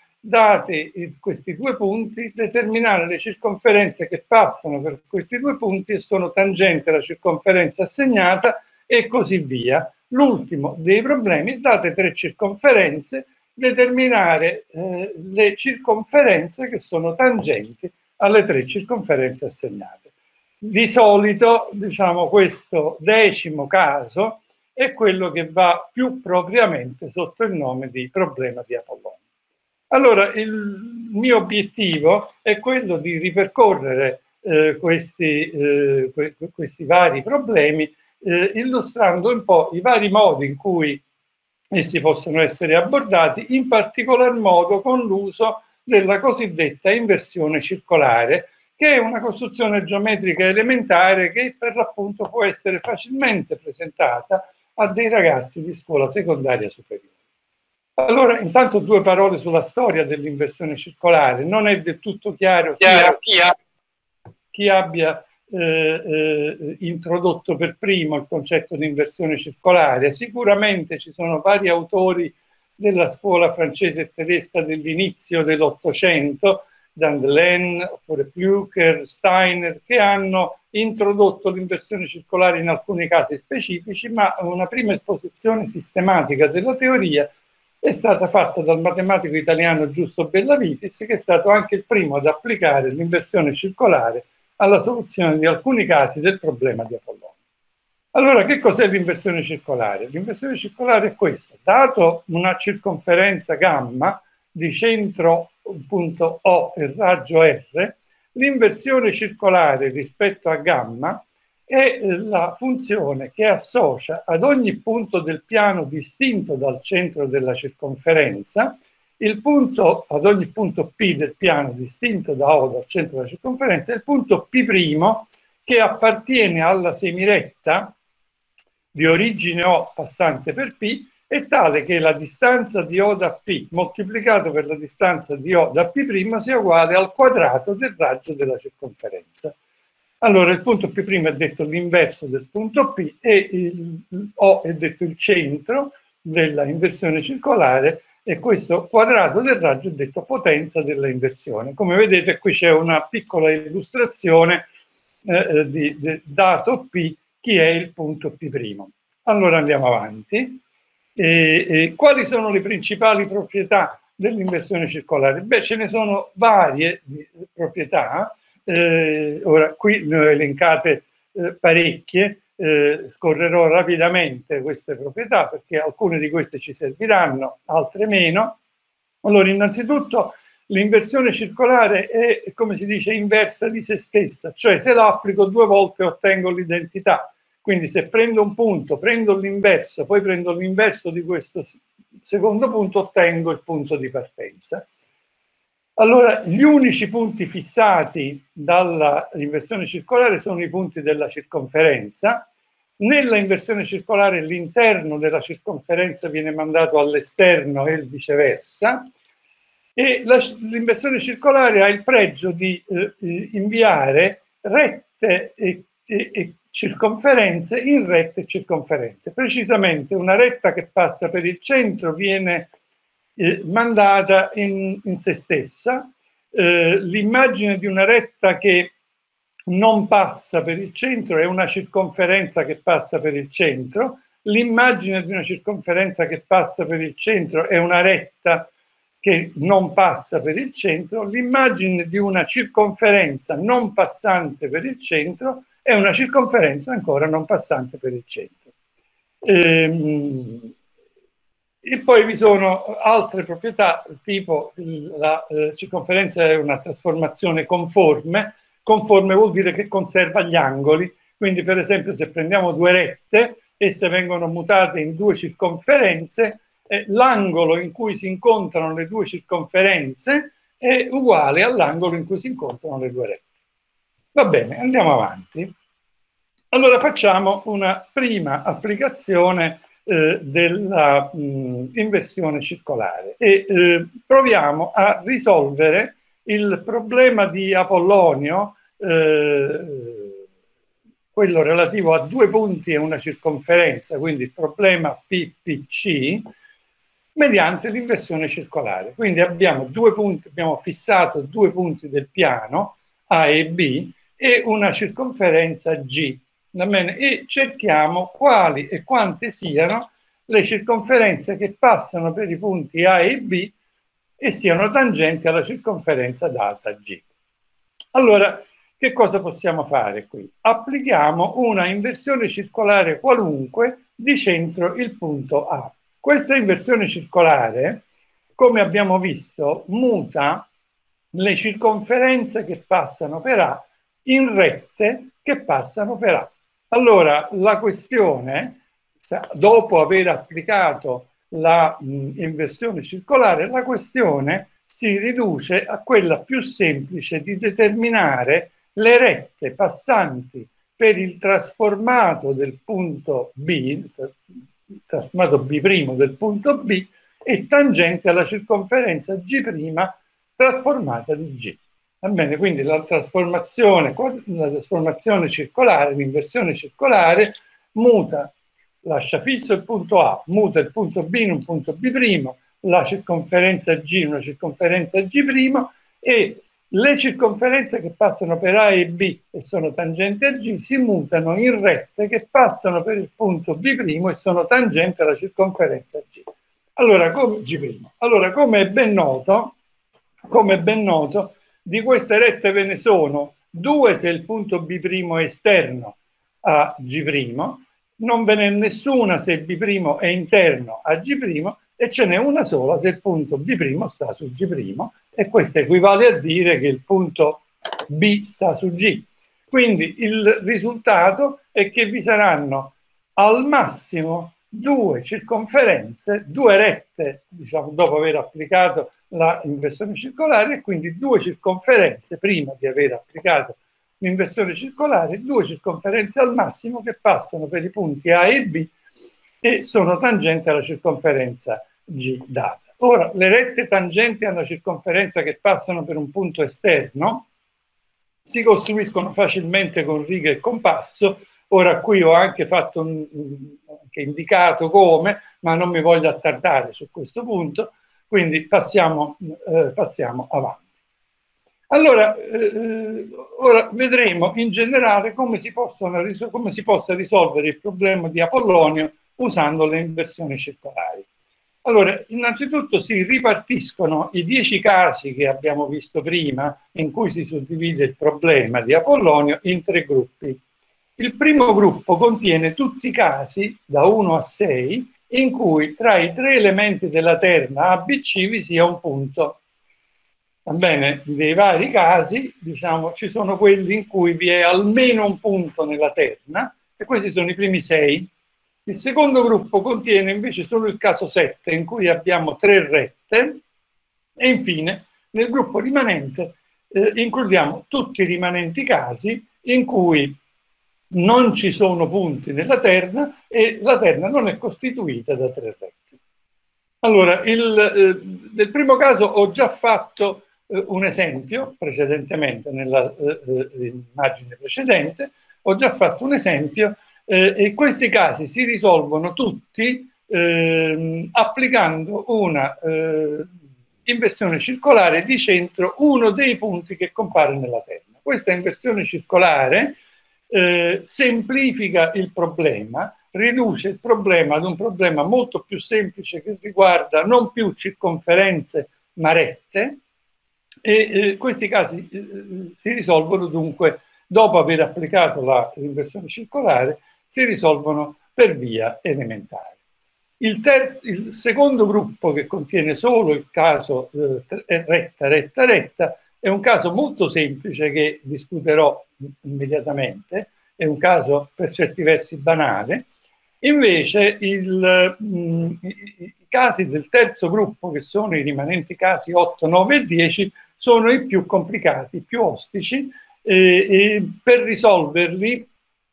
dati questi due punti, determinare le circonferenze che passano per questi due punti e sono tangenti alla circonferenza assegnata e così via. L'ultimo dei problemi, date tre circonferenze, determinare eh, le circonferenze che sono tangenti alle tre circonferenze assegnate. Di solito, diciamo, questo decimo caso è quello che va più propriamente sotto il nome di problema di Apollonio. Allora, il mio obiettivo è quello di ripercorrere eh, questi, eh, que questi vari problemi, eh, illustrando un po' i vari modi in cui essi possono essere abbordati, in particolar modo con l'uso della cosiddetta inversione circolare, che è una costruzione geometrica elementare che per l'appunto può essere facilmente presentata a dei ragazzi di scuola secondaria superiore. Allora, intanto due parole sulla storia dell'inversione circolare. Non è del tutto chiaro chi, ha, chi, ha, chi abbia eh, eh, introdotto per primo il concetto di inversione circolare. Sicuramente ci sono vari autori della scuola francese e tedesca dell'inizio dell'Ottocento, Dandelen, oppure Plücker, Steiner, che hanno introdotto l'inversione circolare in alcuni casi specifici, ma una prima esposizione sistematica della teoria è stata fatta dal matematico italiano Giusto Bellavitis, che è stato anche il primo ad applicare l'inversione circolare alla soluzione di alcuni casi del problema di Apollonio. Allora, che cos'è l'inversione circolare? L'inversione circolare è questa: dato una circonferenza gamma di centro punto O e raggio R, l'inversione circolare rispetto a gamma è la funzione che associa ad ogni punto del piano distinto dal centro della circonferenza, il punto, ad ogni punto P del piano distinto da O dal centro della circonferenza, il punto P' che appartiene alla semiretta di origine O passante per P, è tale che la distanza di O da P moltiplicato per la distanza di O da P' sia uguale al quadrato del raggio della circonferenza. Allora il punto P' è detto l'inverso del punto P e il O è detto il centro della inversione circolare e questo quadrato del raggio è detto potenza della inversione. Come vedete qui c'è una piccola illustrazione eh, di, di dato P, chi è il punto P'. Allora andiamo avanti. E, e, quali sono le principali proprietà dell'inversione circolare? Beh, ce ne sono varie di, proprietà. Eh, ora qui ne ho elencate eh, parecchie, eh, scorrerò rapidamente queste proprietà perché alcune di queste ci serviranno, altre meno. Allora, innanzitutto l'inversione circolare è, come si dice, inversa di se stessa, cioè se la applico due volte ottengo l'identità. Quindi se prendo un punto, prendo l'inverso, poi prendo l'inverso di questo secondo punto, ottengo il punto di partenza. Allora, gli unici punti fissati dalla inversione circolare sono i punti della circonferenza. Nella inversione circolare l'interno della circonferenza viene mandato all'esterno e il viceversa. E l'inversione circolare ha il pregio di eh, inviare rette e, e, e circonferenze in rette e circonferenze. Precisamente una retta che passa per il centro viene eh, mandata in, in se stessa. Eh, l'immagine di una retta che non passa per il centro è una circonferenza che passa per il centro. L'immagine di una circonferenza che passa per il centro è una retta che non passa per il centro. L'immagine di una circonferenza non passante per il centro è una circonferenza ancora non passante per il centro. Ehm, e poi vi sono altre proprietà, tipo la eh, circonferenza è una trasformazione conforme. Conforme vuol dire che conserva gli angoli, quindi per esempio se prendiamo due rette, esse vengono mutate in due circonferenze, eh, l'angolo in cui si incontrano le due circonferenze è uguale all'angolo in cui si incontrano le due rette. Va bene, andiamo avanti. Allora facciamo una prima applicazione eh, della mh, inversione circolare e eh, proviamo a risolvere il problema di Apollonio eh, quello relativo a due punti e una circonferenza, quindi il problema P P C, mediante l'inversione circolare. Quindi abbiamo due punti, abbiamo fissato due punti del piano A e B e una circonferenza G, va bene? E cerchiamo quali e quante siano le circonferenze che passano per i punti A e B e siano tangenti alla circonferenza data G. Allora, che cosa possiamo fare qui? Applichiamo una inversione circolare qualunque di centro il punto A. Questa inversione circolare, come abbiamo visto, muta le circonferenze che passano per A in rette che passano per A. Allora, la questione, dopo aver applicato la mh, inversione circolare, la questione si riduce a quella più semplice di determinare le rette passanti per il trasformato del punto B, trasformato B' del punto B, e tangente alla circonferenza G' trasformata di G. Va bene, quindi la trasformazione, la trasformazione circolare, l'inversione circolare, muta, lascia fisso il punto A, muta il punto B in un punto B', la circonferenza G in una circonferenza G' e le circonferenze che passano per A e B e sono tangenti a G si mutano in rette che passano per il punto B' e sono tangenti alla circonferenza G. Allora, come, G'. Allora, come è ben noto, come è ben noto, di queste rette ve ne sono due se il punto B' è esterno a G', non ve n'è nessuna se il B' è interno a G' e ce n'è una sola se il punto B' sta su G', e questo equivale a dire che il punto B sta su G. Quindi il risultato è che vi saranno al massimo due circonferenze, due rette, diciamo, dopo aver applicato la inversione circolare, e quindi due circonferenze prima di aver applicato l'inversione circolare, due circonferenze al massimo che passano per i punti A e B e sono tangenti alla circonferenza G data. Ora, le rette tangenti alla circonferenza che passano per un punto esterno si costruiscono facilmente con riga e compasso. Ora qui ho anche fatto un, anche indicato come, ma non mi voglio attardare su questo punto, quindi passiamo, eh, passiamo avanti. Allora, eh, ora vedremo in generale come si, possono, come si possa risolvere il problema di Apollonio usando le inversioni circolari. Allora, innanzitutto si ripartiscono i dieci casi che abbiamo visto prima, in cui si suddivide il problema di Apollonio, in tre gruppi. Il primo gruppo contiene tutti i casi, da uno a sei, in cui tra i tre elementi della terna A, B, C vi sia un punto. Va bene, dei vari casi, diciamo, ci sono quelli in cui vi è almeno un punto nella terna, e questi sono i primi sei. Il secondo gruppo contiene invece solo il caso sette, in cui abbiamo tre rette, e infine nel gruppo rimanente eh, includiamo tutti i rimanenti casi in cui non ci sono punti nella terna e la terna non è costituita da tre rette. Allora, il, eh, nel primo caso ho già fatto eh, un esempio precedentemente, nella eh, immagine precedente, ho già fatto un esempio eh, e questi casi si risolvono tutti eh, applicando una eh, inversione circolare di centro uno dei punti che compare nella terna. Questa inversione circolare eh, semplifica il problema, riduce il problema ad un problema molto più semplice che riguarda non più circonferenze ma rette, e eh, questi casi eh, si risolvono dunque, dopo aver applicato l'inversione circolare, si risolvono per via elementare. Il, il secondo gruppo, che contiene solo il caso eh, retta, retta, retta, è un caso molto semplice che discuterò immediatamente, è un caso per certi versi banale. Invece il, mh, i, i casi del terzo gruppo, che sono i rimanenti casi otto, nove e dieci, sono i più complicati, i più ostici, e, e per risolverli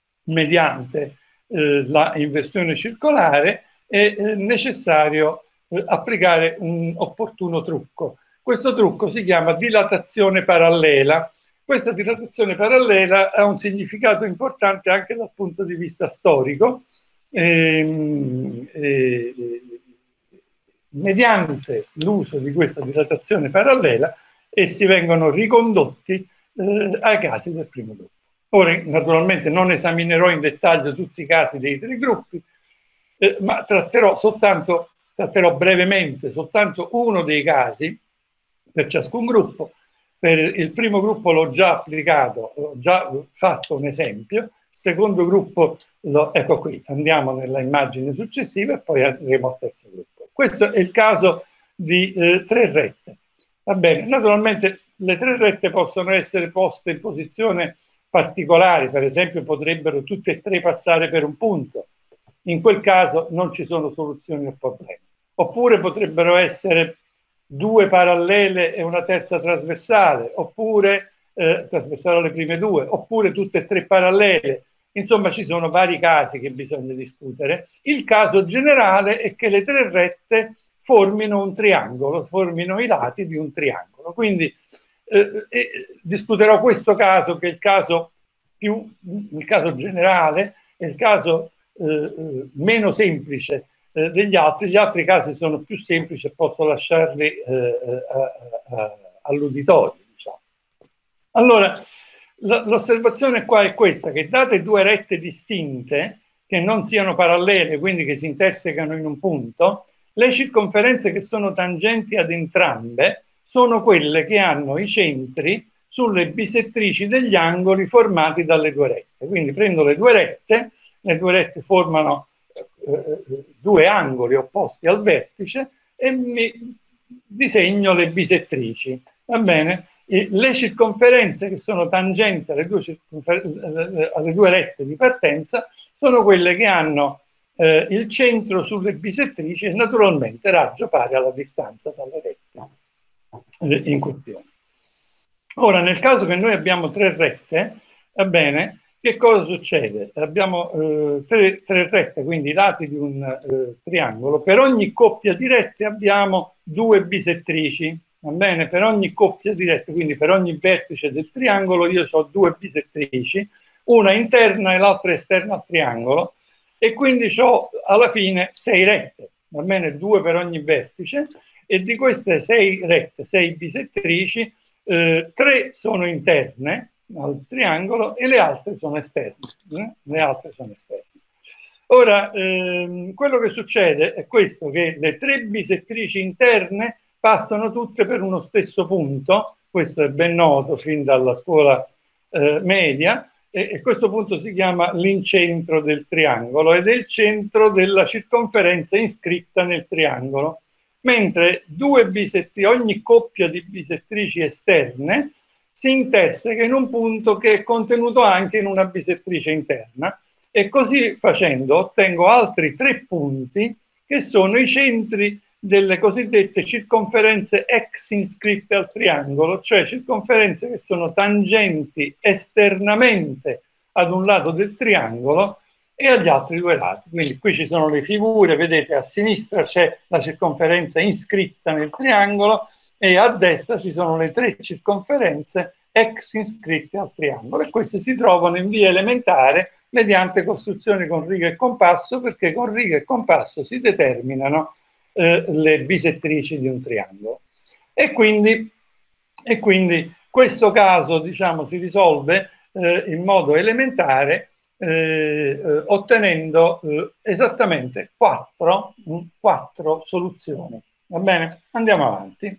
mediante eh, la inversione circolare è eh, necessario eh, applicare un opportuno trucco. Questo trucco si chiama dilatazione parallela. Questa dilatazione parallela ha un significato importante anche dal punto di vista storico. E, e, mediante l'uso di questa dilatazione parallela, essi vengono ricondotti eh, ai casi del primo gruppo. Ora, naturalmente, non esaminerò in dettaglio tutti i casi dei tre gruppi, eh, ma tratterò soltanto, tratterò brevemente soltanto uno dei casi per ciascun gruppo. Per il primo gruppo l'ho già applicato, ho già fatto un esempio. Il secondo gruppo, lo, ecco qui, andiamo nella immagine successiva e poi andremo al terzo gruppo. Questo è il caso di eh, tre rette. Va bene, naturalmente le tre rette possono essere poste in posizione particolari, per esempio potrebbero tutte e tre passare per un punto. In quel caso non ci sono soluzioni al problema. Oppure potrebbero essere due parallele e una terza trasversale, oppure eh, trasversale alle prime due, oppure tutte e tre parallele. Insomma, ci sono vari casi che bisogna discutere. Il caso generale è che le tre rette formino un triangolo, formino i lati di un triangolo. Quindi eh, eh, discuterò questo caso, che è il caso più, il caso generale, è il caso eh, meno semplice eh, degli altri. Gli altri casi sono più semplici e posso lasciarli eh, all'uditorio, diciamo. Allora, l'osservazione qua è questa, che date due rette distinte, che non siano parallele, quindi che si intersecano in un punto, le circonferenze che sono tangenti ad entrambe sono quelle che hanno i centri sulle bisettrici degli angoli formati dalle due rette. Quindi prendo le due rette, le due rette formano eh, due angoli opposti al vertice e mi disegno le bisettrici. Va bene? E le circonferenze che sono tangenti alle due, alle due rette di partenza sono quelle che hanno eh, il centro sulle bisettrici e naturalmente raggio pari alla distanza dalle rette in questione. Ora, nel caso che noi abbiamo tre rette, va bene, che cosa succede? Abbiamo eh, tre, tre rette, quindi i lati di un eh, triangolo. Per ogni coppia di rette abbiamo due bisettrici. Va bene? Per ogni coppia di rette, quindi per ogni vertice del triangolo, io ho due bisettrici, una interna e l'altra esterna al triangolo, e quindi ho alla fine sei rette, va bene? Due per ogni vertice, e di queste sei rette, sei bisettrici, eh, tre sono interne al triangolo e le altre sono esterne. Eh? Le altre sono esterne. Ora, ehm, quello che succede è questo, che le tre bisettrici interne passano tutte per uno stesso punto, questo è ben noto fin dalla scuola eh, media, e, e questo punto si chiama l'incentro del triangolo ed è il centro della circonferenza iscritta nel triangolo, mentre due bisettrici, ogni coppia di bisettrici esterne si interseca in un punto che è contenuto anche in una bisettrice interna, e così facendo ottengo altri tre punti che sono i centri delle cosiddette circonferenze ex iscritte al triangolo, cioè circonferenze che sono tangenti esternamente ad un lato del triangolo e agli altri due lati. Quindi qui ci sono le figure, vedete, a sinistra c'è la circonferenza iscritta nel triangolo e a destra ci sono le tre circonferenze ex iscritte al triangolo, e queste si trovano in via elementare mediante costruzioni con riga e compasso, perché con riga e compasso si determinano Eh, le bisettrici di un triangolo. E quindi, e quindi questo caso, diciamo, si risolve eh, in modo elementare eh, eh, ottenendo eh, esattamente quattro, mh, quattro soluzioni. Va bene? Andiamo avanti.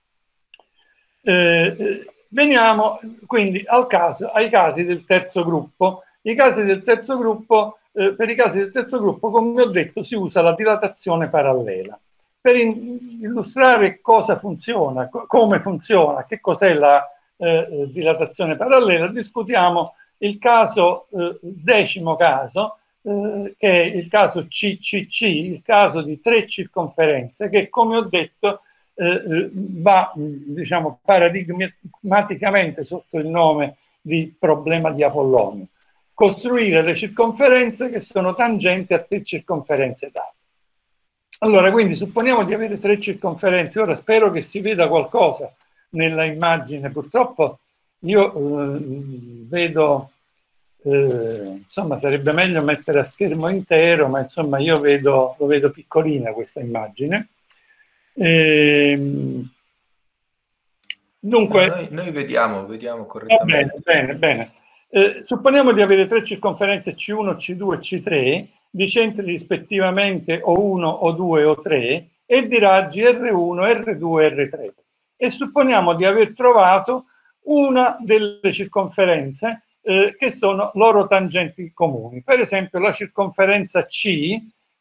Eh, veniamo quindi al caso, ai casi del terzo gruppo. I casi del terzo gruppo, eh, per i casi del terzo gruppo, come ho detto, si usa la dilatazione parallela. Per illustrare cosa funziona, come funziona, che cos'è la eh, dilatazione parallela, discutiamo il caso, eh, decimo caso, eh, che è il caso C C C, il caso di tre circonferenze, che, come ho detto, eh, va, diciamo, paradigmaticamente sotto il nome di problema di Apollonio. Costruire le circonferenze che sono tangenti a tre circonferenze date. Allora, quindi supponiamo di avere tre circonferenze. Ora spero che si veda qualcosa nella immagine. Purtroppo io eh, vedo, eh, insomma sarebbe meglio mettere a schermo intero, ma insomma io vedo, lo vedo piccolina questa immagine. E, dunque, no, noi, noi vediamo, vediamo Bene, correttamente. bene, bene. Eh, supponiamo di avere tre circonferenze C uno, C due e C tre di centri rispettivamente O uno, O due, O tre e di raggi R uno, R due e R tre. E supponiamo di aver trovato una delle circonferenze eh, che sono loro tangenti comuni. Per esempio la circonferenza C,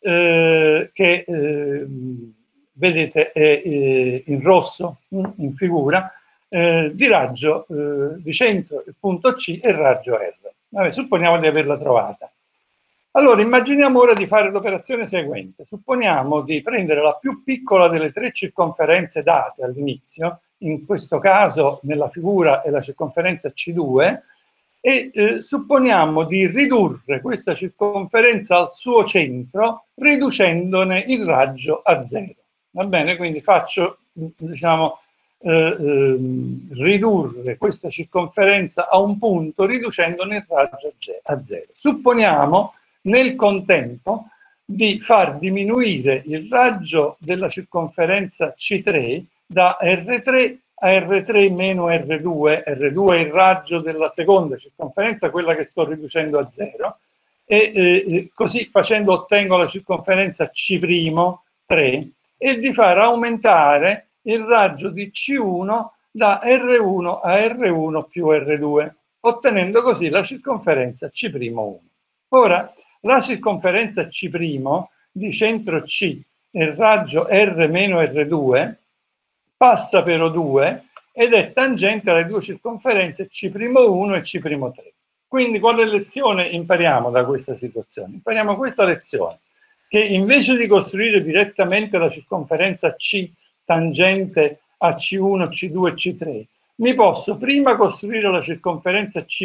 eh, che eh, vedete è eh, in rosso in figura, Eh, di raggio eh, di centro, il punto C e il raggio R. Vabbè, supponiamo di averla trovata. Allora, immaginiamo ora di fare l'operazione seguente. Supponiamo di prendere la più piccola delle tre circonferenze date all'inizio, in questo caso nella figura è la circonferenza C due, e eh, supponiamo di ridurre questa circonferenza al suo centro, riducendone il raggio a zero. Va bene? Quindi faccio, diciamo, Eh, eh, ridurre questa circonferenza a un punto riducendone il raggio a zero. Supponiamo nel contempo di far diminuire il raggio della circonferenza C tre da R tre a R tre meno R due, R due è il raggio della seconda circonferenza, quella che sto riducendo a zero, e eh, così facendo ottengo la circonferenza C' tre, e di far aumentare il raggio di C uno da R uno a R uno più R due, ottenendo così la circonferenza C' uno. Ora, la circonferenza C' di centro C e il raggio R meno R due passa per O due ed è tangente alle due circonferenze C' uno e C' tre. Quindi quale lezione impariamo da questa situazione? Impariamo questa lezione, che invece di costruire direttamente la circonferenza C tangente a C uno, C due e C tre, mi posso prima costruire la circonferenza C'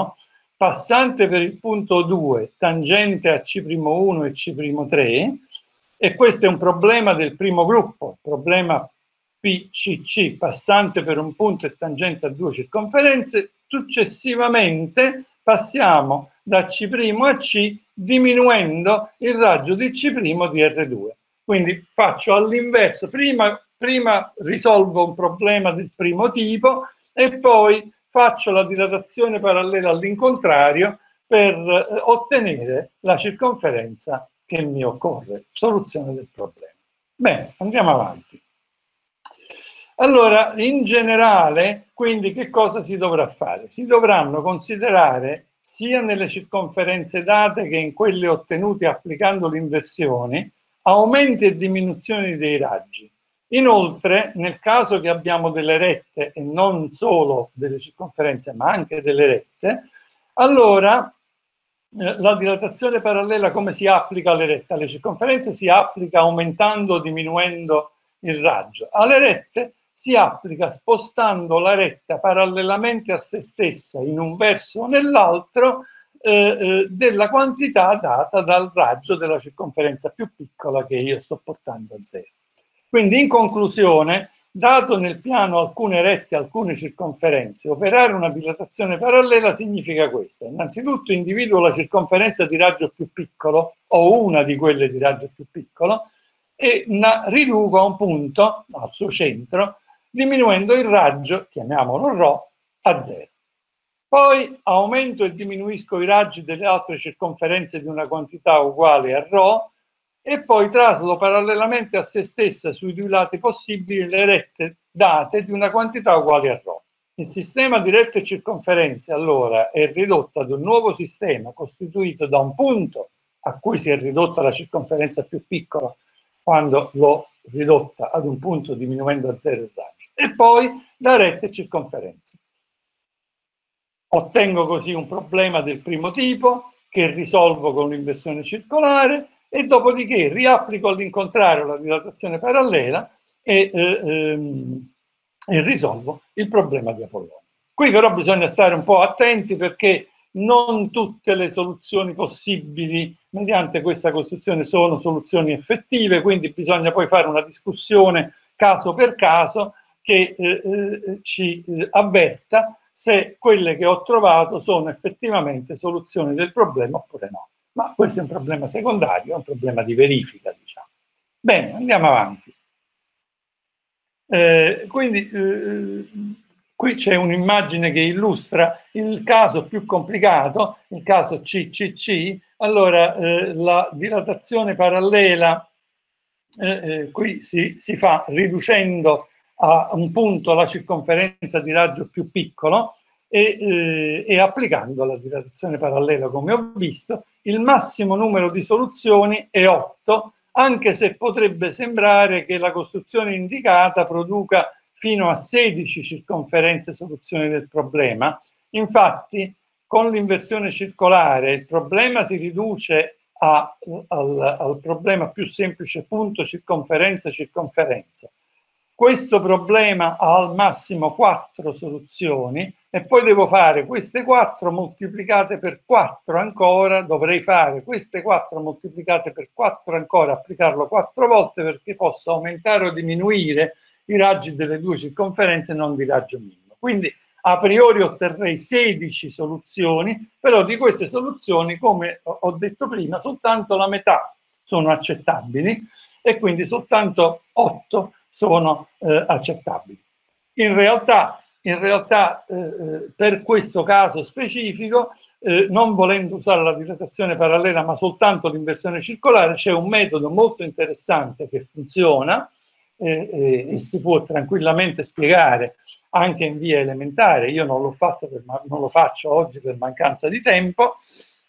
passante per il punto O due tangente a C' uno e C' tre, e questo è un problema del primo gruppo, il problema P C C passante per un punto e tangente a due circonferenze. Successivamente passiamo da C' a C diminuendo il raggio di C' di R due. Quindi faccio all'inverso, prima, prima risolvo un problema del primo tipo e poi faccio la dilatazione parallela all'incontrario per eh, ottenere la circonferenza che mi occorre. Soluzione del problema. Bene, andiamo avanti. Allora, in generale, quindi che cosa si dovrà fare? Si dovranno considerare sia nelle circonferenze date che in quelle ottenute applicando l'inversione aumenti e diminuzioni dei raggi. Inoltre, nel caso che abbiamo delle rette e non solo delle circonferenze, ma anche delle rette, allora eh, la dilatazione parallela come si applica alle rette? Alle circonferenze si applica aumentando o diminuendo il raggio. Alle rette si applica spostando la retta parallelamente a se stessa in un verso o nell'altro eh, eh, della quantità data dal raggio della circonferenza più piccola che io sto portando a zero. Quindi in conclusione, dato nel piano alcune rette e alcune circonferenze, operare una dilatazione parallela significa questo. Innanzitutto individuo la circonferenza di raggio più piccolo o una di quelle di raggio più piccolo e la riduco a un punto, al suo centro, diminuendo il raggio, chiamiamolo ρ, a zero. Poi aumento e diminuisco i raggi delle altre circonferenze di una quantità uguale a ρ e poi traslo parallelamente a se stessa sui due lati possibili le rette date di una quantità uguale a ρ. Il sistema di rette e circonferenze allora è ridotto ad un nuovo sistema costituito da un punto a cui si è ridotta la circonferenza più piccola quando l'ho ridotta ad un punto diminuendo a zero il raggio, e poi da rette e circonferenze. Ottengo così un problema del primo tipo che risolvo con l'inversione circolare e dopodiché riapplico all'incontrario la dilatazione parallela e, eh, ehm, e risolvo il problema di Apollonio. Qui però bisogna stare un po' attenti perché non tutte le soluzioni possibili mediante questa costruzione sono soluzioni effettive, quindi bisogna poi fare una discussione caso per caso che eh, ci eh, avverta se quelle che ho trovato sono effettivamente soluzioni del problema oppure no. Ma questo è un problema secondario, è un problema di verifica, diciamo. Bene, andiamo avanti. Eh, quindi eh, qui c'è un'immagine che illustra il caso più complicato, il caso C C C. Allora, eh, la dilatazione parallela eh, eh, qui si, si fa riducendo a un punto la circonferenza di raggio più piccolo e, eh, e applicando la dilatazione parallela, come ho visto. Il massimo numero di soluzioni è otto, anche se potrebbe sembrare che la costruzione indicata produca fino a sedici circonferenze soluzioni del problema. Infatti, con l'inversione circolare il problema si riduce a, al, al problema più semplice punto, circonferenza, circonferenza. Questo problema ha al massimo quattro soluzioni e poi devo fare queste quattro moltiplicate per quattro ancora, dovrei fare queste quattro moltiplicate per quattro ancora, applicarlo quattro volte perché possa aumentare o diminuire i raggi delle due circonferenze non di raggio minimo. Quindi a priori otterrei sedici soluzioni, però di queste soluzioni, come ho detto prima, soltanto la metà sono accettabili e quindi soltanto otto sono eh, accettabili. In realtà, in realtà eh, per questo caso specifico, eh, non volendo usare la dilatazione parallela ma soltanto l'inversione circolare, c'è un metodo molto interessante che funziona eh, eh, e si può tranquillamente spiegare anche in via elementare. Io non l'ho fatto, per, non lo faccio oggi per mancanza di tempo.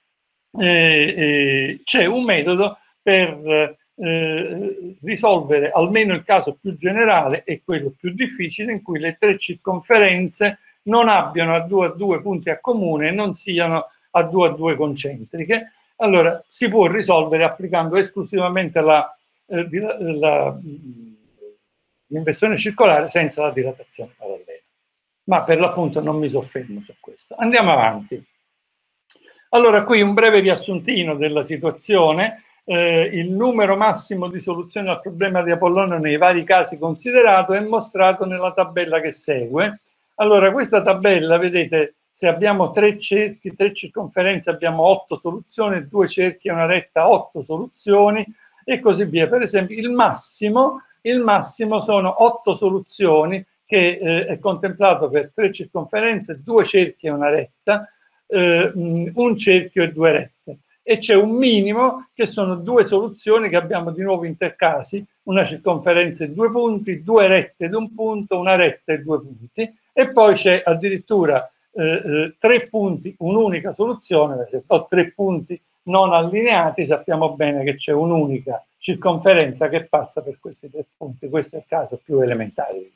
Eh, eh, c'è un metodo per Eh, risolvere almeno il caso più generale e quello più difficile, in cui le tre circonferenze non abbiano a due a due punti a comune e non siano a due a due concentriche. Allora si può risolvere applicando esclusivamente la, eh, la, l'inversione circolare senza la dilatazione parallela, ma per l'appunto non mi soffermo su questo. Andiamo avanti. Allora, qui un breve riassuntino della situazione. Eh, il numero massimo di soluzioni al problema di Apollonio nei vari casi considerato è mostrato nella tabella che segue. Allora, questa tabella, vedete, se abbiamo tre cerchi, tre circonferenze, abbiamo otto soluzioni, due cerchi e una retta, otto soluzioni e così via. Per esempio, il massimo, il massimo sono otto soluzioni che eh, è contemplato per tre circonferenze, due cerchi e una retta, eh, un cerchio e due rette. E c'è un minimo che sono due soluzioni che abbiamo di nuovo intercasi, una circonferenza e due punti, due rette ed un punto, una retta e due punti, e poi c'è addirittura eh, eh, tre punti, un'unica soluzione. Se ho tre punti non allineati sappiamo bene che c'è un'unica circonferenza che passa per questi tre punti. Questo è il caso più elementare.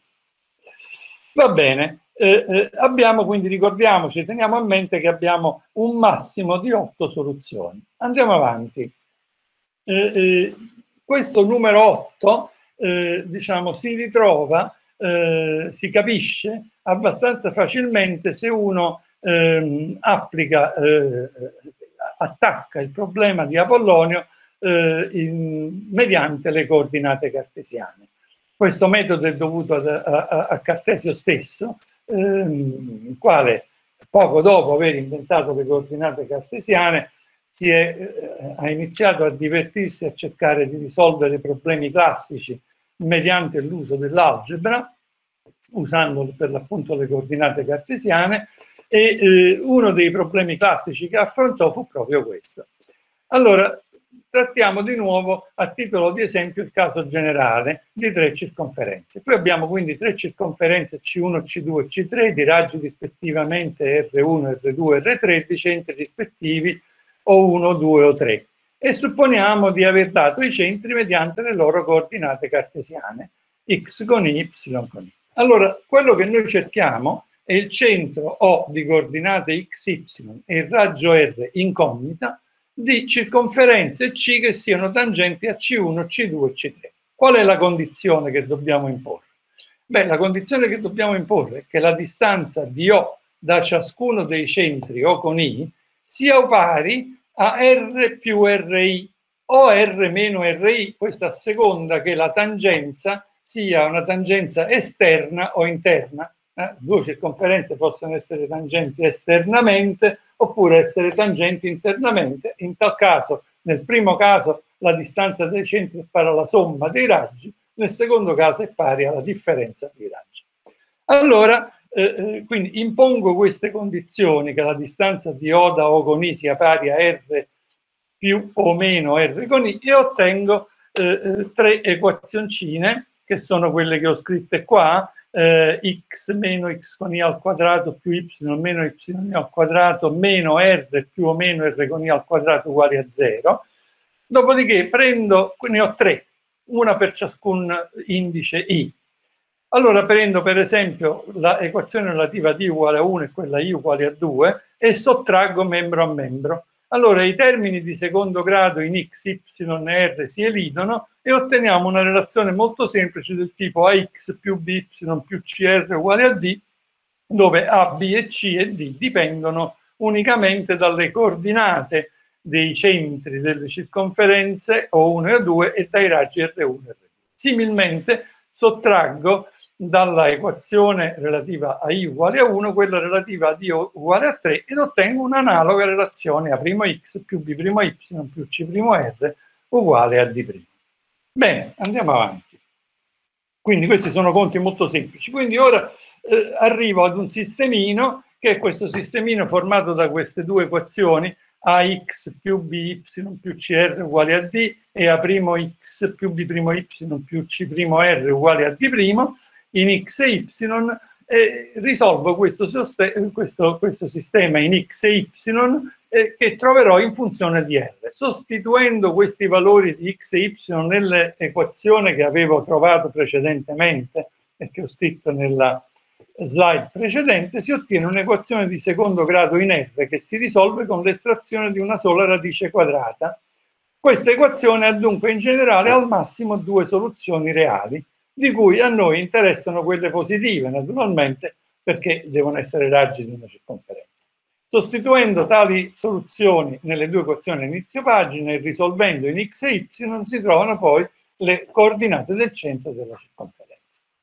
Va bene. Eh, eh, abbiamo quindi, ricordiamoci, teniamo a mente che abbiamo un massimo di otto soluzioni. Andiamo avanti. Eh, eh, questo numero otto, eh, diciamo, si ritrova, eh, si capisce abbastanza facilmente se uno eh, applica, eh, attacca il problema di Apollonio eh, in, mediante le coordinate cartesiane. Questo metodo è dovuto a, a, a Cartesio stesso, il quale poco dopo aver inventato le coordinate cartesiane si è, eh, ha iniziato a divertirsi a cercare di risolvere problemi classici mediante l'uso dell'algebra, usando per l'appunto le coordinate cartesiane, e eh, uno dei problemi classici che affrontò fu proprio questo. Allora, trattiamo di nuovo a titolo di esempio il caso generale di tre circonferenze. Qui abbiamo quindi tre circonferenze C uno, C due e C tre di raggi rispettivamente R uno, R due e R tre di centri rispettivi o uno, due o tre. E supponiamo di aver dato i centri mediante le loro coordinate cartesiane, x con y, y con y. Allora, quello che noi cerchiamo è il centro O di coordinate x, y e il raggio R incognita di circonferenze C che siano tangenti a C uno, C due e C tre. Qual è la condizione che dobbiamo imporre? Beh, la condizione che dobbiamo imporre è che la distanza di O da ciascuno dei centri O con I sia pari a R più R I o R meno R I, questo a seconda che la tangenza sia una tangenza esterna o interna. Eh? Due circonferenze possono essere tangenti esternamente oppure essere tangenti internamente. In tal caso, nel primo caso, la distanza dai centri è pari alla somma dei raggi, nel secondo caso è pari alla differenza dei raggi. Allora, eh, quindi impongo queste condizioni, che la distanza di O da O con I sia pari a R più o meno R con I, e ottengo eh, tre equazioncine, che sono quelle che ho scritte qua, eh, x meno x con I al quadrato più y meno y al quadrato meno R più o meno R con I al quadrato uguali a zero. Dopodiché prendo, ne ho tre, una per ciascun indice I. Allora prendo per esempio l'equazione relativa a D uguale a uno e quella I uguale a due e sottraggo membro a membro. Allora i termini di secondo grado in x, y e r si elidono e otteniamo una relazione molto semplice del tipo ax più by più cr uguale a d, dove a, b e c e d dipendono unicamente dalle coordinate dei centri delle circonferenze O uno e O due e dai raggi R uno e R due. Similmente sottraggo dalla equazione relativa a I uguale a uno quella relativa a D uguale a tre ed ottengo un'analoga relazione a' x più b' y più c' r uguale a d'. Bene, andiamo avanti. Quindi questi sono conti molto semplici. Quindi ora eh, arrivo ad un sistemino, che è questo sistemino formato da queste due equazioni, ax più by più cr uguale a d e a'x più b'y più c'r uguale a d', in x e y, e risolvo questo, questo, questo sistema in x e y eh, che troverò in funzione di R. Sostituendo questi valori di x e y nell'equazione che avevo trovato precedentemente e che ho scritto nella slide precedente, si ottiene un'equazione di secondo grado in R che si risolve con l'estrazione di una sola radice quadrata. Questa equazione ha dunque in generale al massimo due soluzioni reali, di cui a noi interessano quelle positive, naturalmente, perché devono essere raggi di una circonferenza. Sostituendo tali soluzioni nelle due equazioni a inizio pagina e risolvendo in x e y si trovano poi le coordinate del centro della circonferenza.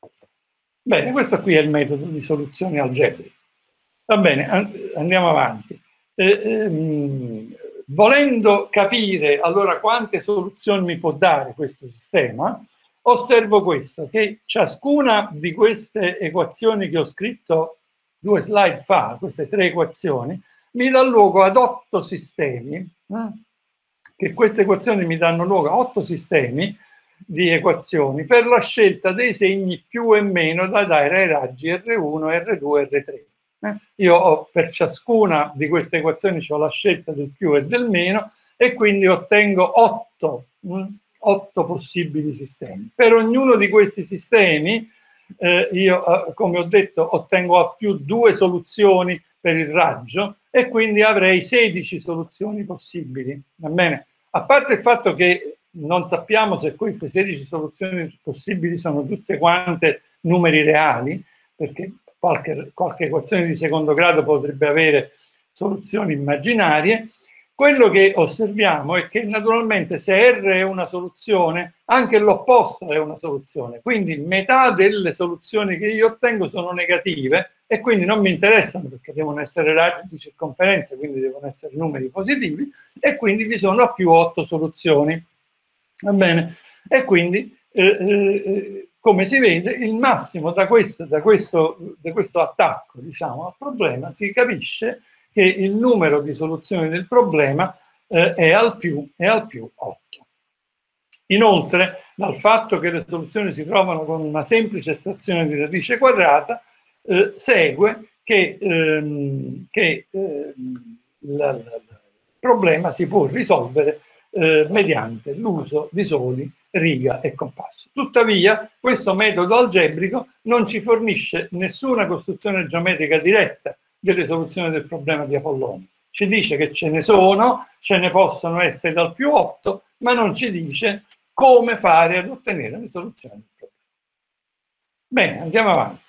Bene, questo qui è il metodo di soluzione algebrica. Va bene, andiamo avanti. Eh, ehm, volendo capire allora quante soluzioni mi può dare questo sistema, osservo questo, che ciascuna di queste equazioni che ho scritto due slide fa, queste tre equazioni, mi dà luogo ad otto sistemi, eh? che queste equazioni mi danno luogo a otto sistemi di equazioni per la scelta dei segni più e meno da dare ai raggi R uno, R due e R tre. Eh? Io ho per ciascuna di queste equazioni ho la scelta del più e del meno e quindi ottengo otto, mh, otto possibili sistemi. Per ognuno di questi sistemi eh, io, eh, come ho detto, ottengo a più due soluzioni per il raggio e quindi avrei sedici soluzioni possibili. Va bene? A parte il fatto che non sappiamo se queste sedici soluzioni possibili sono tutte quante numeri reali, perché qualche, qualche equazione di secondo grado potrebbe avere soluzioni immaginarie. Quello che osserviamo è che naturalmente se R è una soluzione, anche l'opposto è una soluzione. Quindi metà delle soluzioni che io ottengo sono negative e quindi non mi interessano perché devono essere raggi di circonferenza, quindi devono essere numeri positivi e quindi vi sono a più otto soluzioni. Va bene? E quindi, eh, eh, come si vede, il massimo da questo, da questo, da questo attacco, diciamo, al problema si capisce che il numero di soluzioni del problema eh, è al più, è al più otto. Inoltre, dal fatto che le soluzioni si trovano con una semplice estrazione di radice quadrata, eh, segue che, ehm, che ehm, la, la, il problema si può risolvere eh, mediante l'uso di soli, riga e compasso. Tuttavia, questo metodo algebrico non ci fornisce nessuna costruzione geometrica diretta delle soluzioni del problema di Apollonio. Ci dice che ce ne sono, ce ne possono essere dal più otto, ma non ci dice come fare ad ottenere le soluzioni del problema. Bene, andiamo avanti.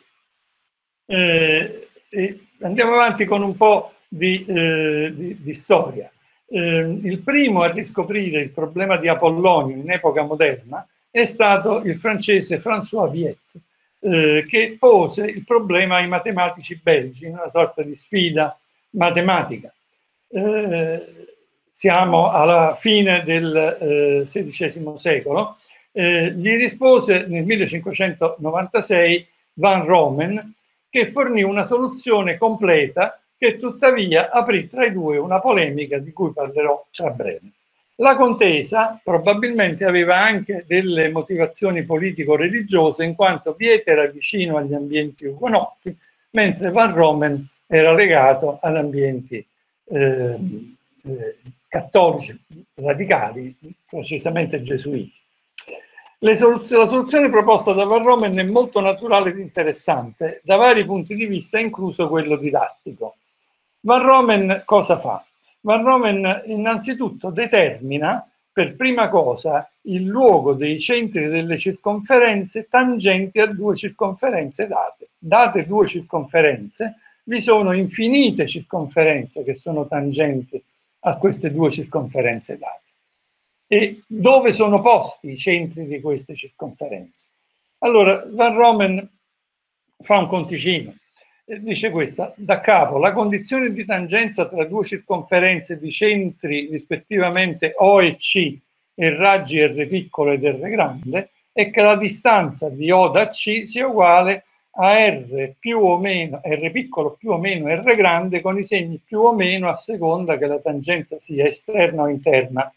Eh, eh, andiamo avanti con un po' di, eh, di, di storia. Eh, il primo a riscoprire il problema di Apollonio in epoca moderna è stato il francese François Viette. eh, che pose il problema ai matematici belgi, una sorta di sfida matematica. Eh, siamo alla fine del sedicesimo secolo. Eh, gli rispose nel millecinquecentonovantasei Van Romen, che fornì una soluzione completa che tuttavia aprì tra i due una polemica di cui parlerò tra breve. La contesa probabilmente aveva anche delle motivazioni politico-religiose, in quanto Vieta era vicino agli ambienti ugonotti, mentre Van Romen era legato ad ambienti eh, eh, cattolici radicali, precisamente gesuiti. Le soluz- la soluzione proposta da Van Romen è molto naturale ed interessante, da vari punti di vista, incluso quello didattico. Van Romen cosa fa? Van Romen innanzitutto determina per prima cosa il luogo dei centri delle circonferenze tangenti a due circonferenze date. Date due circonferenze, vi sono infinite circonferenze che sono tangenti a queste due circonferenze date. E dove sono posti i centri di queste circonferenze? Allora, Van Romen fa un conticino. Dice questa, da capo, la condizione di tangenza tra due circonferenze di centri rispettivamente O e C e raggi R piccolo ed R grande è che la distanza di O da C sia uguale a R più o meno, R piccolo più o meno R grande con i segni più o meno a seconda che la tangenza sia esterna o interna.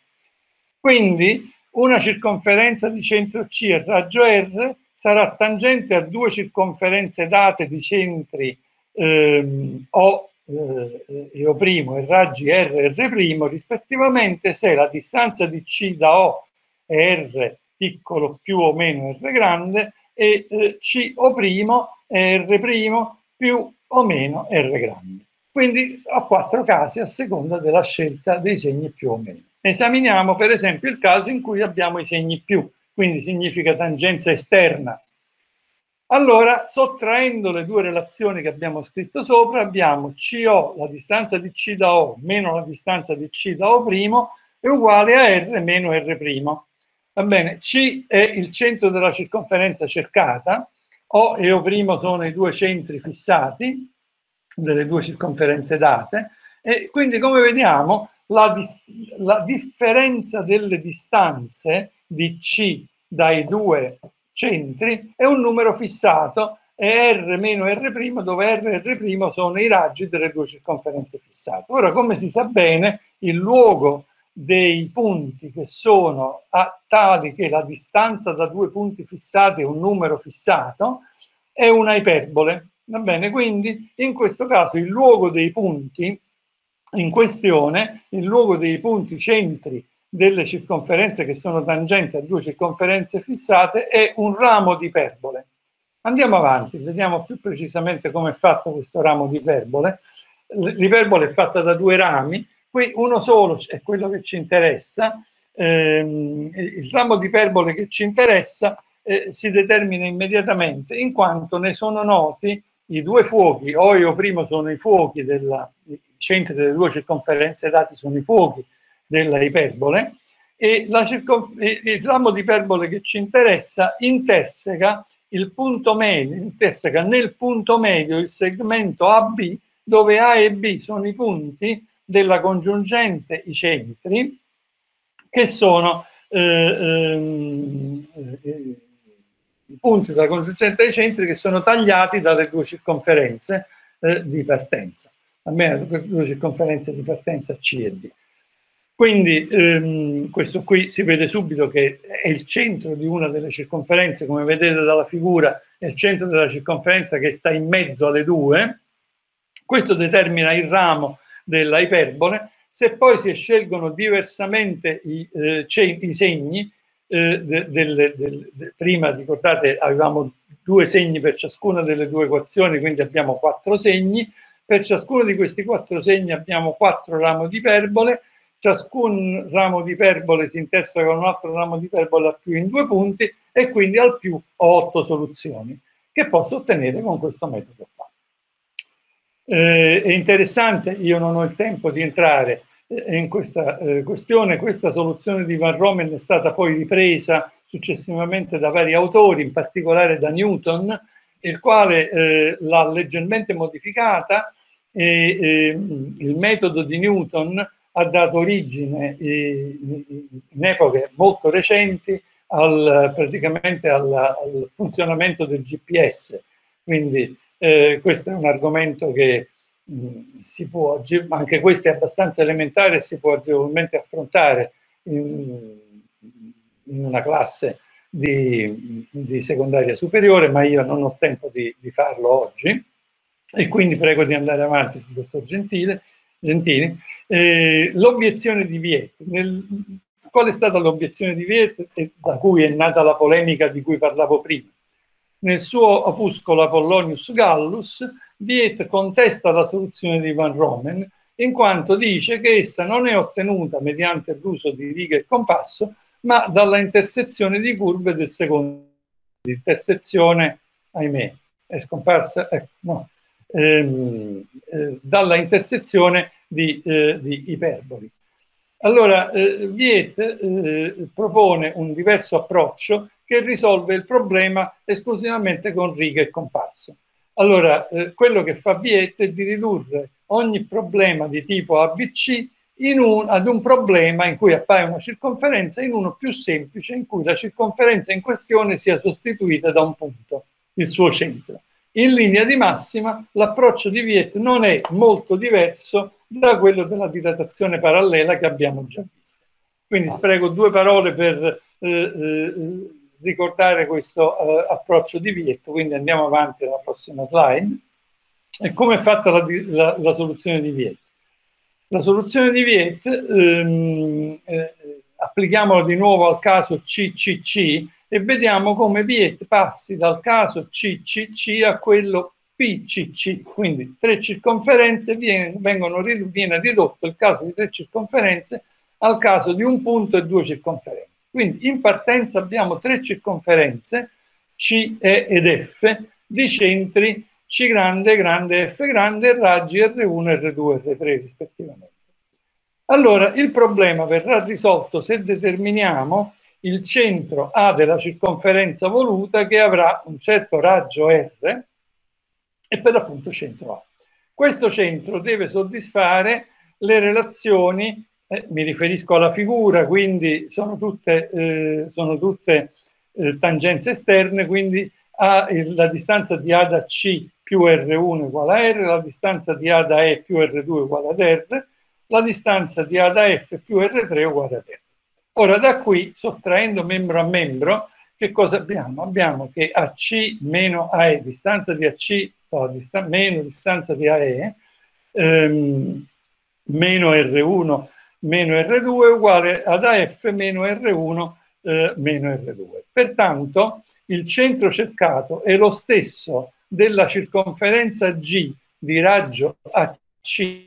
Quindi una circonferenza di centro C e raggio R sarà tangente a due circonferenze date di centri ehm, O eh, e O' e raggi R e R' rispettivamente se la distanza di C da O è R piccolo più o meno R grande e eh, C O' è R' più o meno R grande. Quindi ho quattro casi a seconda della scelta dei segni più o meno. Esaminiamo per esempio il caso in cui abbiamo i segni più, quindi significa tangenza esterna. Allora, sottraendo le due relazioni che abbiamo scritto sopra, abbiamo C O, la distanza di C da O, meno la distanza di C da O' è uguale a R meno R'. Va bene, C è il centro della circonferenza cercata, O e O' sono i due centri fissati delle due circonferenze date, e quindi come vediamo la, la differenza delle distanze di C dai due centri è un numero fissato, è R meno R', dove R e R' sono i raggi delle due circonferenze fissate. Ora, come si sa bene, il luogo dei punti che sono a tali che la distanza da due punti fissati è un numero fissato è una iperbole. Va bene, quindi in questo caso il luogo dei punti in questione, il luogo dei punti centri delle circonferenze che sono tangenti a due circonferenze fissate è un ramo di iperbole. Andiamo avanti, vediamo più precisamente come è fatto questo ramo di iperbole. L'iperbole è fatta da due rami, qui uno solo è quello che ci interessa. Ehm, il ramo di iperbole che ci interessa eh, si determina immediatamente in quanto ne sono noti i due fuochi. O e O' sono i fuochi della, i centri delle due circonferenze dati sono i fuochi della iperbole, e la il ramo di iperbole che ci interessa interseca il punto medio, interseca nel punto medio il segmento A B, dove A e B sono i punti della congiungente i centri, che sono eh, ehm, eh, i punti della congiungente dei centri che sono tagliati dalle due circonferenze eh, di partenza, almeno le due circonferenze di partenza C e D. Quindi ehm, questo qui si vede subito che è il centro di una delle circonferenze, come vedete dalla figura, è il centro della circonferenza che sta in mezzo alle due. Questo determina il ramo della iperbole. Se poi si scelgono diversamente i, eh, i segni, eh, de, de, de, de, prima ricordate avevamo due segni per ciascuna delle due equazioni, quindi abbiamo quattro segni. Per ciascuno di questi quattro segni abbiamo quattro rami di iperbole. Ciascun ramo di iperbole si interseca con un altro ramo di iperbole a più in due punti, e quindi al più ho otto soluzioni che posso ottenere con questo metodo qua. Eh, è interessante, io non ho il tempo di entrare eh, in questa eh, questione. Questa soluzione di Van Romen è stata poi ripresa successivamente da vari autori, in particolare da Newton, il quale eh, l'ha leggermente modificata e eh, il metodo di Newton ha dato origine eh, in epoche molto recenti al, praticamente al, al funzionamento del G P S. Quindi eh, questo è un argomento che mh, si può, anche questo è abbastanza elementare e si può agevolmente affrontare in, in una classe di, di secondaria superiore, ma io non ho tempo di, di farlo oggi e quindi prego di andare avanti, dottor Gentile, Gentili. Eh, l'obiezione di Viet. Nel, qual è stata l'obiezione di Viet, da cui è nata la polemica di cui parlavo prima? Nel suo opuscolo Apollonius Gallus, Viet contesta la soluzione di Van Romen in quanto dice che essa non è ottenuta mediante l'uso di righe e compasso, ma dalla intersezione di curve del secondo. L'intersezione, ahimè, è scomparsa, eh, no, ehm, eh, dalla intersezione di, eh, di iperboli. Allora, eh, Viet eh, propone un diverso approccio che risolve il problema esclusivamente con righe e compasso. Allora, eh, quello che fa Viet è di ridurre ogni problema di tipo A B C in un, ad un problema in cui appaia una circonferenza in uno più semplice, in cui la circonferenza in questione sia sostituita da un punto, il suo centro. In linea di massima, l'approccio di Viet non è molto diverso da quello della dilatazione parallela che abbiamo già visto. Quindi sprego due parole per eh, eh, ricordare questo eh, approccio di Viet, quindi andiamo avanti alla prossima slide. E come è fatta la, la, la soluzione di Viet? La soluzione di Viet, ehm, eh, applichiamola di nuovo al caso C C C e vediamo come Viet passi dal caso C C C a quello P C C, quindi tre circonferenze, viene, vengono, viene ridotto il caso di tre circonferenze al caso di un punto e due circonferenze. Quindi in partenza abbiamo tre circonferenze, C, E ed F, di centri C grande, grande, F grande e raggi R uno, R due e R tre rispettivamente. Allora il problema verrà risolto se determiniamo il centro A della circonferenza voluta che avrà un certo raggio R e per l'appunto centro A. Questo centro deve soddisfare le relazioni, eh, mi riferisco alla figura, quindi sono tutte, eh, sono tutte eh, tangenze esterne, quindi A, la distanza di A da C più R uno uguale a R, la distanza di A da E più R due uguale ad R, la distanza di A da F più R tre uguale ad R. Ora da qui, sottraendo membro a membro, che cosa abbiamo? Abbiamo che A C meno A E, distanza di A C no, distan meno distanza di A E, ehm, meno R uno meno R due uguale ad A F meno R uno eh, meno R due. Pertanto il centro cercato è lo stesso della circonferenza G di raggio A C,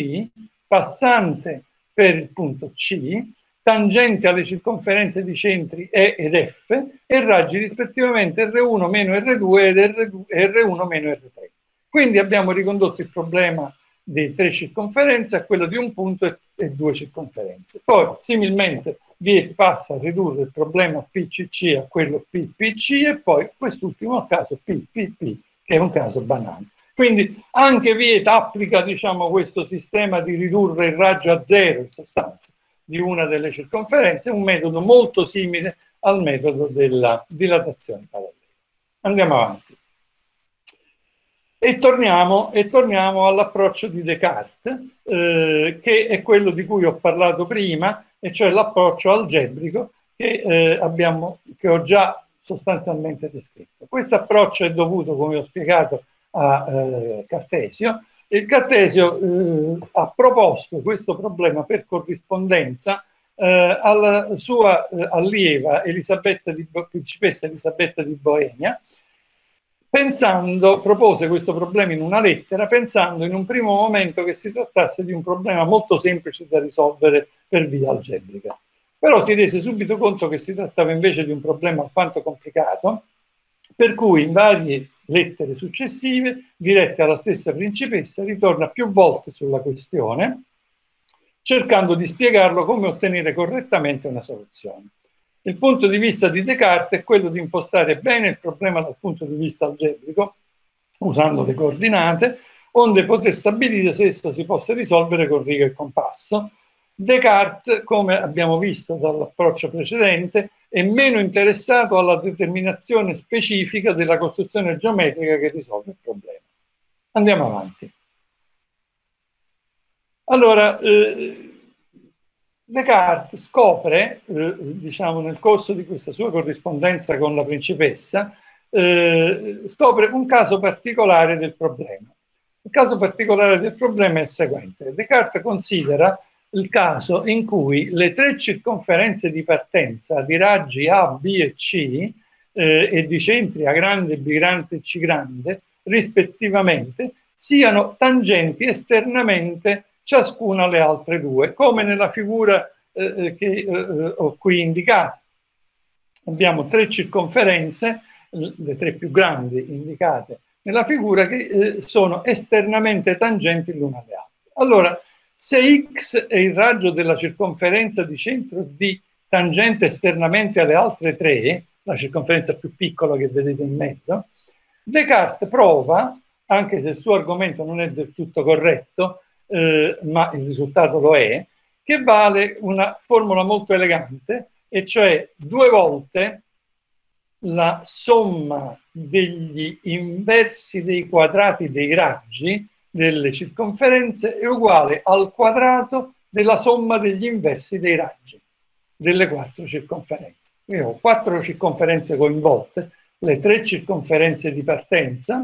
passante per il punto C, tangente alle circonferenze di centri E ed F e raggi rispettivamente R uno meno R due ed R uno meno R tre. Quindi abbiamo ricondotto il problema di tre circonferenze a quello di un punto e, e due circonferenze. Poi, similmente, Viet passa a ridurre il problema P C C a quello P P C e poi quest'ultimo al caso P P P, che è un caso banale. Quindi anche Viet applica, diciamo, questo sistema di ridurre il raggio a zero, in sostanza, di una delle circonferenze, un metodo molto simile al metodo della dilatazione parallela. Andiamo avanti. E torniamo, e torniamo all'approccio di Descartes, eh, che è quello di cui ho parlato prima, e cioè l'approccio algebrico che, eh, abbiamo, che ho già sostanzialmente descritto. Questo approccio è dovuto, come ho spiegato, a eh, Cartesio. Il Cartesio eh, ha proposto questo problema per corrispondenza eh, alla sua eh, allieva Elisabetta di, principessa Elisabetta di Boemia, pensando, propose questo problema in una lettera, pensando in un primo momento che si trattasse di un problema molto semplice da risolvere per via algebrica. Però si rese subito conto che si trattava invece di un problema alquanto complicato, per cui in varie lettere successive, dirette alla stessa principessa, ritorna più volte sulla questione, cercando di spiegarlo come ottenere correttamente una soluzione. Il punto di vista di Descartes è quello di impostare bene il problema dal punto di vista algebrico, usando le coordinate, onde poter stabilire se essa si possa risolvere con riga e compasso. Descartes, come abbiamo visto dall'approccio precedente, è meno interessato alla determinazione specifica della costruzione geometrica che risolve il problema. Andiamo avanti. Allora, eh, Descartes scopre, eh, diciamo nel corso di questa sua corrispondenza con la principessa, eh, scopre un caso particolare del problema. Il caso particolare del problema è il seguente. Descartes considera il caso in cui le tre circonferenze di partenza di raggi A, B e C eh, e di centri A grande, B grande e C grande, rispettivamente, siano tangenti esternamente ciascuna alle altre due, come nella figura eh, che eh, ho qui indicata. Abbiamo tre circonferenze, le tre più grandi indicate nella figura, che eh, sono esternamente tangenti l'una alle altre. Allora, se x è il raggio della circonferenza di centro D tangente esternamente alle altre tre, la circonferenza più piccola che vedete in mezzo, Descartes prova, anche se il suo argomento non è del tutto corretto, eh, ma il risultato lo è, che vale una formula molto elegante, e cioè due volte la somma degli inversi dei quadrati dei raggi delle circonferenze è uguale al quadrato della somma degli inversi dei raggi delle quattro circonferenze. Quindi ho quattro circonferenze coinvolte, le tre circonferenze di partenza,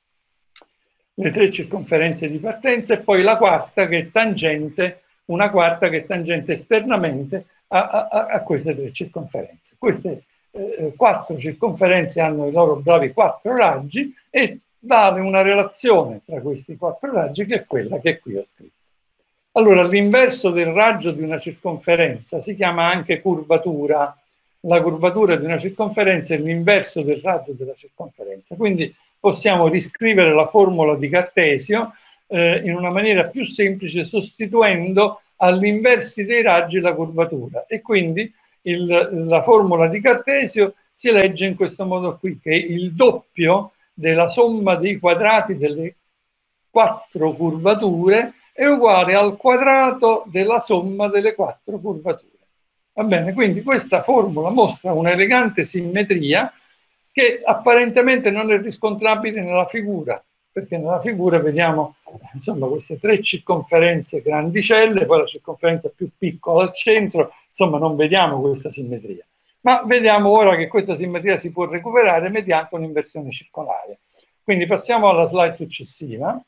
le tre circonferenze di partenza e poi la quarta che è tangente, una quarta che è tangente esternamente a, a, a queste tre circonferenze. Queste eh, quattro circonferenze hanno i loro bravi quattro raggi e vale una relazione tra questi quattro raggi che è quella che qui ho scritto. Allora, l'inverso del raggio di una circonferenza si chiama anche curvatura. La curvatura di una circonferenza è l'inverso del raggio della circonferenza. Quindi possiamo riscrivere la formula di Cartesio eh, in una maniera più semplice, sostituendo all'inversi dei raggi la curvatura. E quindi il, la formula di Cartesio si legge in questo modo qui, che il doppio della somma dei quadrati delle quattro curvature è uguale al quadrato della somma delle quattro curvature. Va bene? Quindi questa formula mostra un'elegante simmetria che apparentemente non è riscontrabile nella figura, perché nella figura vediamo insomma queste tre circonferenze grandicelle, poi la circonferenza più piccola al centro, insomma non vediamo questa simmetria. Ma vediamo ora che questa simmetria si può recuperare mediante un'inversione circolare. Quindi passiamo alla slide successiva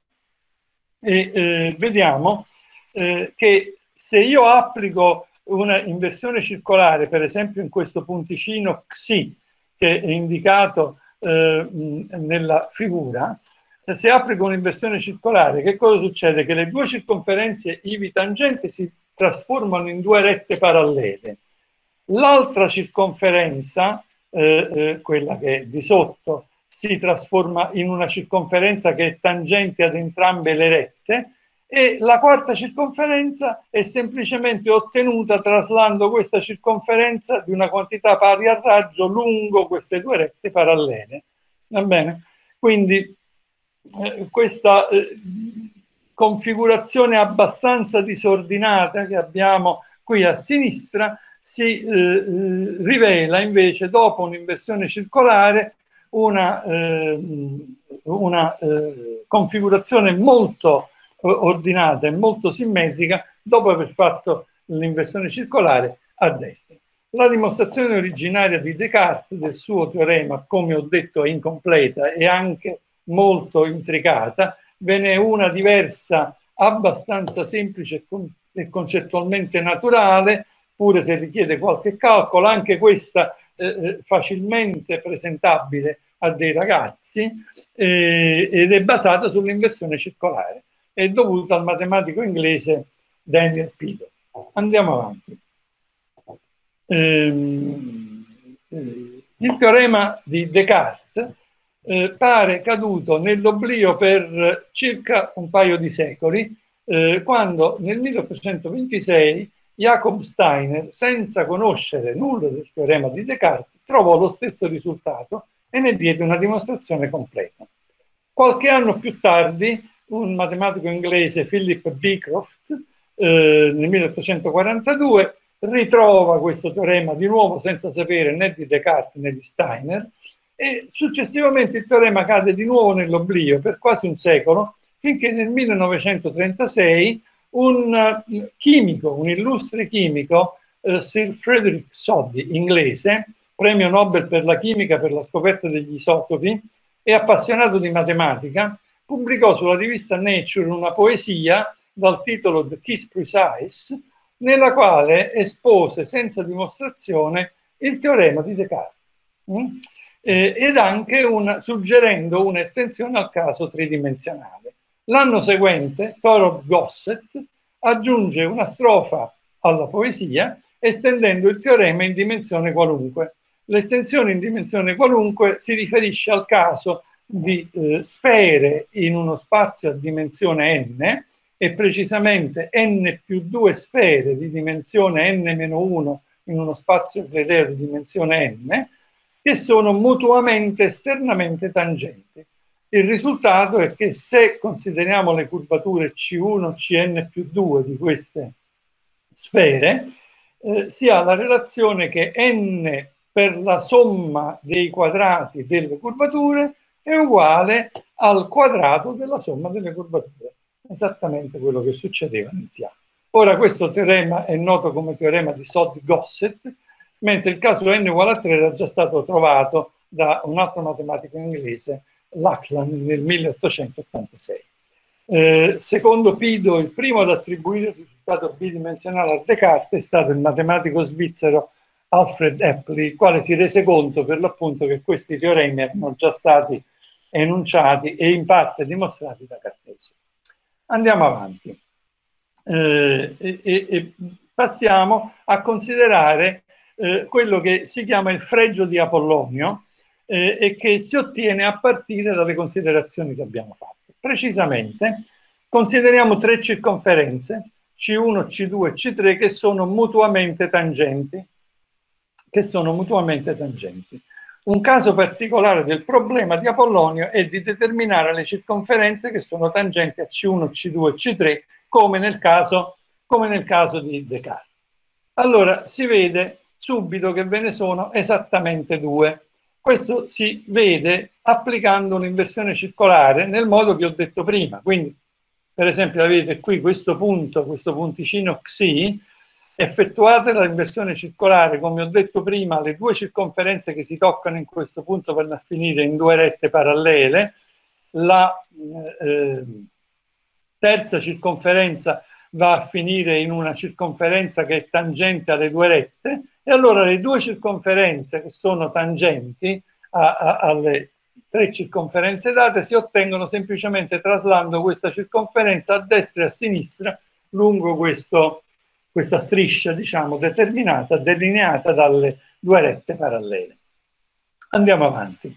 e eh, vediamo eh, che se io applico una inversione circolare, per esempio in questo punticino Xi, che è indicato eh, nella figura, se applico un'inversione circolare, che cosa succede? Che le due circonferenze ivi tangenti si trasformano in due rette parallele. L'altra circonferenza, eh, eh, quella che è di sotto, si trasforma in una circonferenza che è tangente ad entrambe le rette, e la quarta circonferenza è semplicemente ottenuta traslando questa circonferenza di una quantità pari al raggio lungo queste due rette parallele. Va bene? Quindi eh, questa eh, configurazione abbastanza disordinata che abbiamo qui a sinistra si eh, rivela invece, dopo un'inversione circolare, una, eh, una eh, configurazione molto ordinata e molto simmetrica dopo aver fatto l'inversione circolare a destra. La dimostrazione originaria di Descartes del suo teorema, come ho detto, è incompleta e anche molto intricata. Ve n'è una diversa, abbastanza semplice e, con e concettualmente naturale, pure se richiede qualche calcolo, anche questa eh, facilmente presentabile a dei ragazzi eh, ed è basata sull'inversione circolare. È dovuta al matematico inglese Daniel Peter. Andiamo avanti. Ehm, il teorema di Descartes eh, pare caduto nell'oblio per circa un paio di secoli, eh, quando nel milleottocentoventisei Jacob Steiner, senza conoscere nulla del teorema di Descartes, trovò lo stesso risultato e ne diede una dimostrazione completa. Qualche anno più tardi, un matematico inglese, Philip Beecroft, eh, nel milleottocentoquarantadue, ritrova questo teorema di nuovo senza sapere né di Descartes né di Steiner, e successivamente il teorema cade di nuovo nell'oblio per quasi un secolo, finché nel millenovecentotrentasei un uh, chimico, un illustre chimico, uh, Sir Frederick Soddy, inglese, premio Nobel per la chimica per la scoperta degli isotopi e appassionato di matematica, pubblicò sulla rivista Nature una poesia dal titolo The Kiss Precise, nella quale espose senza dimostrazione il teorema di Descartes, mm? eh, ed anche una, suggerendo un'estensione al caso tridimensionale. L'anno seguente Thoreau Gossett aggiunge una strofa alla poesia estendendo il teorema in dimensione qualunque. L'estensione in dimensione qualunque si riferisce al caso di eh, sfere in uno spazio a dimensione n, e precisamente n più due sfere di dimensione n meno uno in uno spazio euclideo di dimensione n, che sono mutuamente esternamente tangenti. Il risultato è che se consideriamo le curvature C uno, C n più due di queste sfere, eh, si ha la relazione che n per la somma dei quadrati delle curvature è uguale al quadrato della somma delle curvature. Esattamente quello che succedeva nel piano. Ora questo teorema è noto come teorema di Soddy-Gossett, mentre il caso n uguale a tre era già stato trovato da un altro matematico inglese, Lackland, nel milleottocentottantasei. Eh, secondo Pido, il primo ad attribuire il risultato bidimensionale a Descartes è stato il matematico svizzero Alfred Eppler, il quale si rese conto per l'appunto che questi teoremi erano già stati enunciati e in parte dimostrati da Cartesio. Andiamo avanti eh, e, e passiamo a considerare eh, quello che si chiama il fregio di Apollonio eh, e che si ottiene a partire dalle considerazioni che abbiamo fatto. Precisamente consideriamo tre circonferenze, C uno, C due e C tre, che sono mutuamente tangenti, che sono mutuamente tangenti. Un caso particolare del problema di Apollonio è di determinare le circonferenze che sono tangenti a C uno, C due e C tre, come nel caso, come nel caso di Descartes. Allora, si vede subito che ve ne sono esattamente due. Questo si vede applicando un'inversione circolare nel modo che ho detto prima. Quindi, per esempio, vedete qui questo punto, questo punticino Xi, effettuate l'inversione circolare, come ho detto prima, le due circonferenze che si toccano in questo punto vanno a finire in due rette parallele, la eh, terza circonferenza va a finire in una circonferenza che è tangente alle due rette, e allora le due circonferenze che sono tangenti a, a, alle tre circonferenze date si ottengono semplicemente traslando questa circonferenza a destra e a sinistra lungo questo questa striscia, diciamo, determinata, delineata dalle due rette parallele. Andiamo avanti.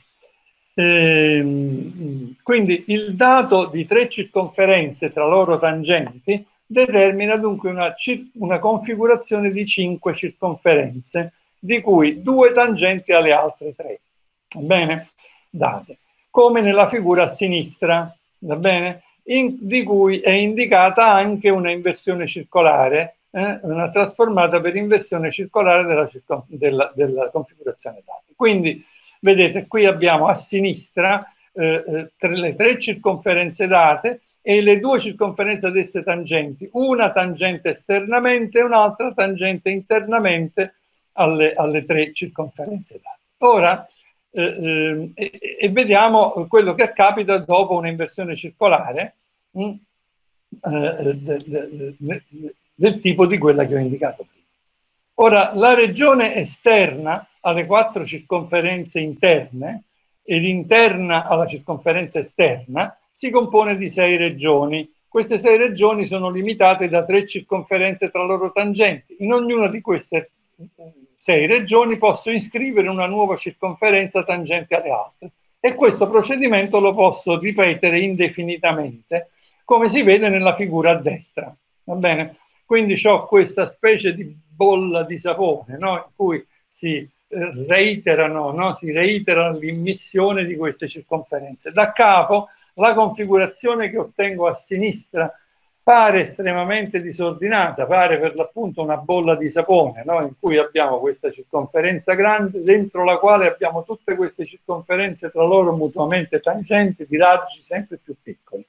Ehm, quindi il dato di tre circonferenze tra loro tangenti determina dunque una, una configurazione di cinque circonferenze, di cui due tangenti alle altre tre. Va bene? Date. Come nella figura a sinistra, va bene? In, di cui è indicata anche una inversione circolare, Eh, una trasformata per inversione circolare della, della, della configurazione dati. Quindi, vedete, qui abbiamo a sinistra eh, eh, tre, le tre circonferenze date e le due circonferenze ad esse tangenti, una tangente esternamente e un'altra tangente internamente alle, alle tre circonferenze date. Ora, eh, eh, e, e vediamo quello che capita dopo un'inversione circolare mh, eh, de, de, de, de, del tipo di quella che ho indicato prima. Ora, la regione esterna alle quattro circonferenze interne ed interna alla circonferenza esterna si compone di sei regioni. Queste sei regioni sono limitate da tre circonferenze tra loro tangenti. In ognuna di queste sei regioni posso iscrivere una nuova circonferenza tangente alle altre. E questo procedimento lo posso ripetere indefinitamente, come si vede nella figura a destra. Va bene? Quindi ho questa specie di bolla di sapone, no? In cui si reiterano, no? si reitera l'immissione di queste circonferenze. Da capo la configurazione che ottengo a sinistra pare estremamente disordinata, pare per l'appunto una bolla di sapone, no? In cui abbiamo questa circonferenza grande dentro la quale abbiamo tutte queste circonferenze tra loro mutuamente tangenti di raggi sempre più piccoli.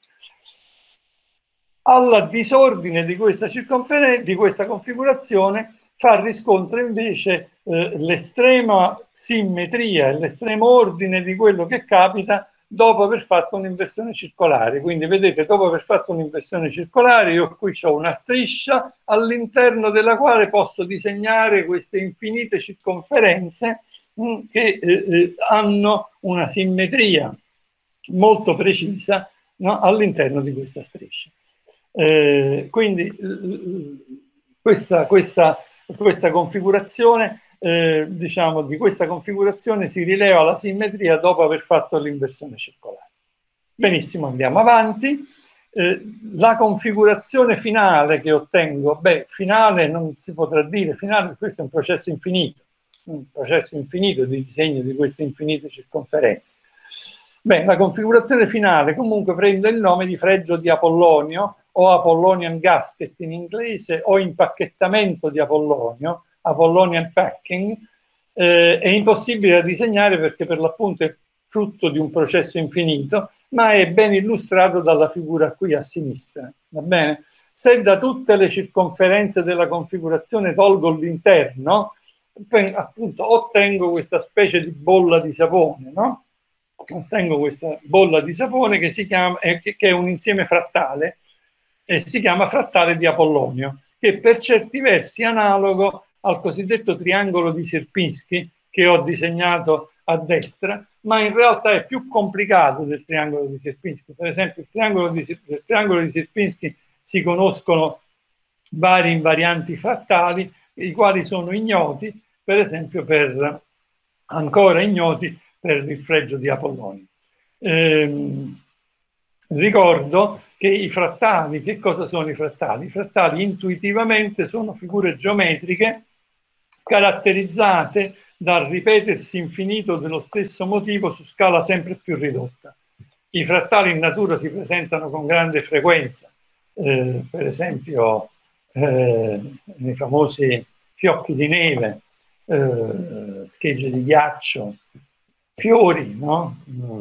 Alla disordine di questa circonferenza, di questa configurazione, fa riscontro invece eh, l'estrema simmetria e l'estremo ordine di quello che capita dopo aver fatto un'inversione circolare. Quindi vedete, dopo aver fatto un'inversione circolare, io qui ho una striscia all'interno della quale posso disegnare queste infinite circonferenze mh, che eh, eh, hanno una simmetria molto precisa, no, all'interno di questa striscia. Eh, quindi questa, questa, questa configurazione, eh, diciamo, di questa configurazione si rileva la simmetria dopo aver fatto l'inversione circolare. Benissimo, andiamo avanti. Eh, la configurazione finale che ottengo, beh, finale non si potrà dire, finale, questo è un processo infinito, un processo infinito di disegno di queste infinite circonferenze. Beh, la configurazione finale comunque prende il nome di fregio di Apollonio, o Apollonian gasket in inglese, o impacchettamento di Apollonio, Apollonian packing. Eh, è impossibile da disegnare perché per l'appunto è frutto di un processo infinito, ma è ben illustrato dalla figura qui a sinistra. Va bene? Se da tutte le circonferenze della configurazione tolgo l'interno, appunto ottengo questa specie di bolla di sapone, no? Ottengo questa bolla di sapone che si chiama, eh, che, che è un insieme frattale, e si chiama frattale di Apollonio, che per certi versi è analogo al cosiddetto triangolo di Sierpinski che ho disegnato a destra, ma in realtà è più complicato del triangolo di Sierpinski. Per esempio, il triangolo di, il triangolo di Sierpinski si conoscono vari invarianti frattali, i quali sono ignoti, per esempio, per ancora ignoti per il fregio di Apollonio. Ehm, ricordo che i frattali, che cosa sono i frattali? I frattali intuitivamente sono figure geometriche caratterizzate dal ripetersi infinito dello stesso motivo su scala sempre più ridotta. I frattali in natura si presentano con grande frequenza, eh, per esempio eh, nei famosi fiocchi di neve, eh, schegge di ghiaccio, fiori, no?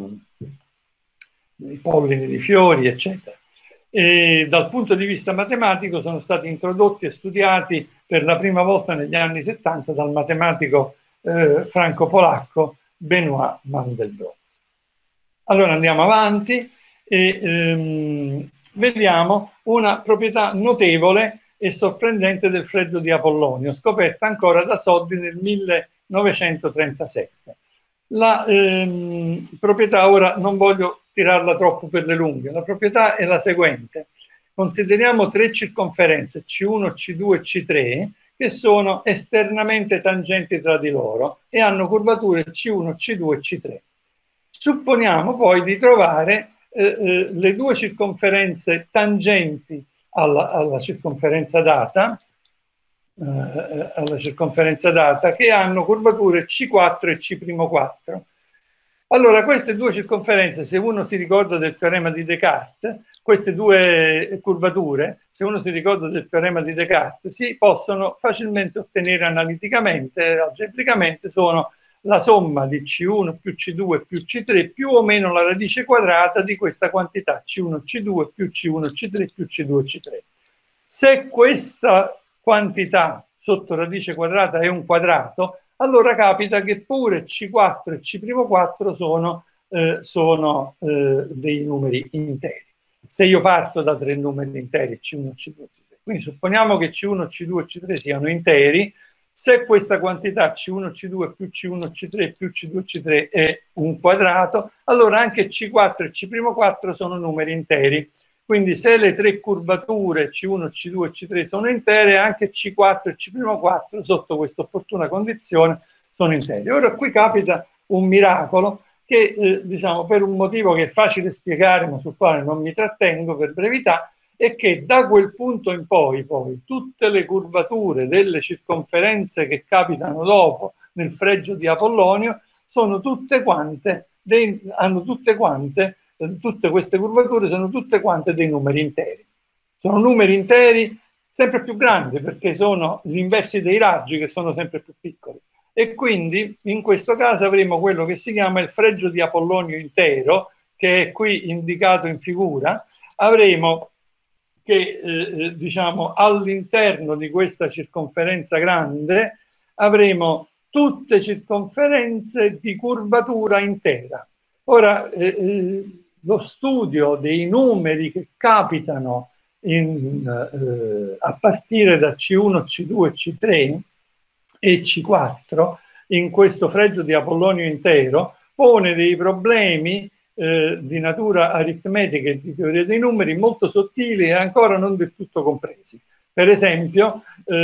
I polline di fiori, eccetera. E dal punto di vista matematico sono stati introdotti e studiati per la prima volta negli anni settanta dal matematico eh, franco-polacco Benoît Mandelbrot. Allora andiamo avanti e ehm, vediamo una proprietà notevole e sorprendente del fregio di Apollonio, scoperta ancora da Soddy nel millenovecentotrentasette. La ehm, proprietà, ora non voglio tirarla troppo per le lunghe, la proprietà è la seguente. Consideriamo tre circonferenze C uno, C due e C tre che sono esternamente tangenti tra di loro e hanno curvature C uno, C due e C tre. Supponiamo poi di trovare eh, eh, le due circonferenze tangenti alla, alla circonferenza data, eh, alla circonferenza data, che hanno curvature C quattro e C quattro. Allora, queste due circonferenze, se uno si ricorda del teorema di Descartes, queste due curvature, se uno si ricorda del teorema di Descartes, si possono facilmente ottenere analiticamente, algebricamente, sono la somma di C uno più C due più C tre più o meno la radice quadrata di questa quantità C uno C due più C uno C tre più C due C tre. Se questa quantità sotto radice quadrata è un quadrato, allora capita che pure C quattro e C quattro sono, eh, sono eh, dei numeri interi. Se io parto da tre numeri interi, C uno, C due, C tre, quindi supponiamo che C uno, C due e C tre siano interi, se questa quantità C uno, C due più C uno, C tre più C due, C tre è un quadrato, allora anche C quattro e C quattro sono numeri interi. Quindi se le tre curvature C uno, C due e C tre sono intere, anche C quattro e C quattro sotto questa opportuna condizione sono interi. Ora qui capita un miracolo che, eh, diciamo, per un motivo che è facile spiegare, ma sul quale non mi trattengo per brevità, è che da quel punto in poi, poi tutte le curvature delle circonferenze che capitano dopo nel fregio di Apollonio sono tutte quante, dei, hanno tutte quante, eh, tutte queste curvature sono tutte quante dei numeri interi. Sono numeri interi sempre più grandi, perché sono gli inversi dei raggi che sono sempre più piccoli. E quindi in questo caso avremo quello che si chiama il fregio di Apollonio intero, che è qui indicato in figura. Avremo che eh, diciamo all'interno di questa circonferenza grande avremo tutte circonferenze di curvatura intera. Ora, eh, lo studio dei numeri che capitano in, eh, a partire da C uno, C due, C tre e C quattro in questo fregio di Apollonio intero pone dei problemi eh, di natura aritmetica e di teoria dei numeri molto sottili e ancora non del tutto compresi. Per esempio,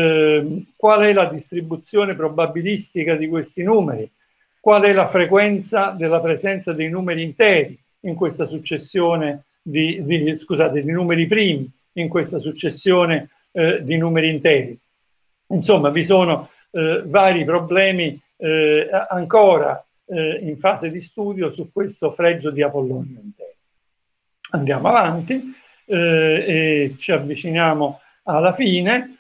eh, qual è la distribuzione probabilistica di questi numeri? Qual è la frequenza della presenza dei numeri interi in questa successione di, di, scusate, di numeri primi, in questa successione eh, di numeri interi? Insomma, vi sono eh, vari problemi eh, ancora eh, in fase di studio su questo fregio di Apollonio intero. Andiamo avanti eh, e ci avviciniamo alla fine.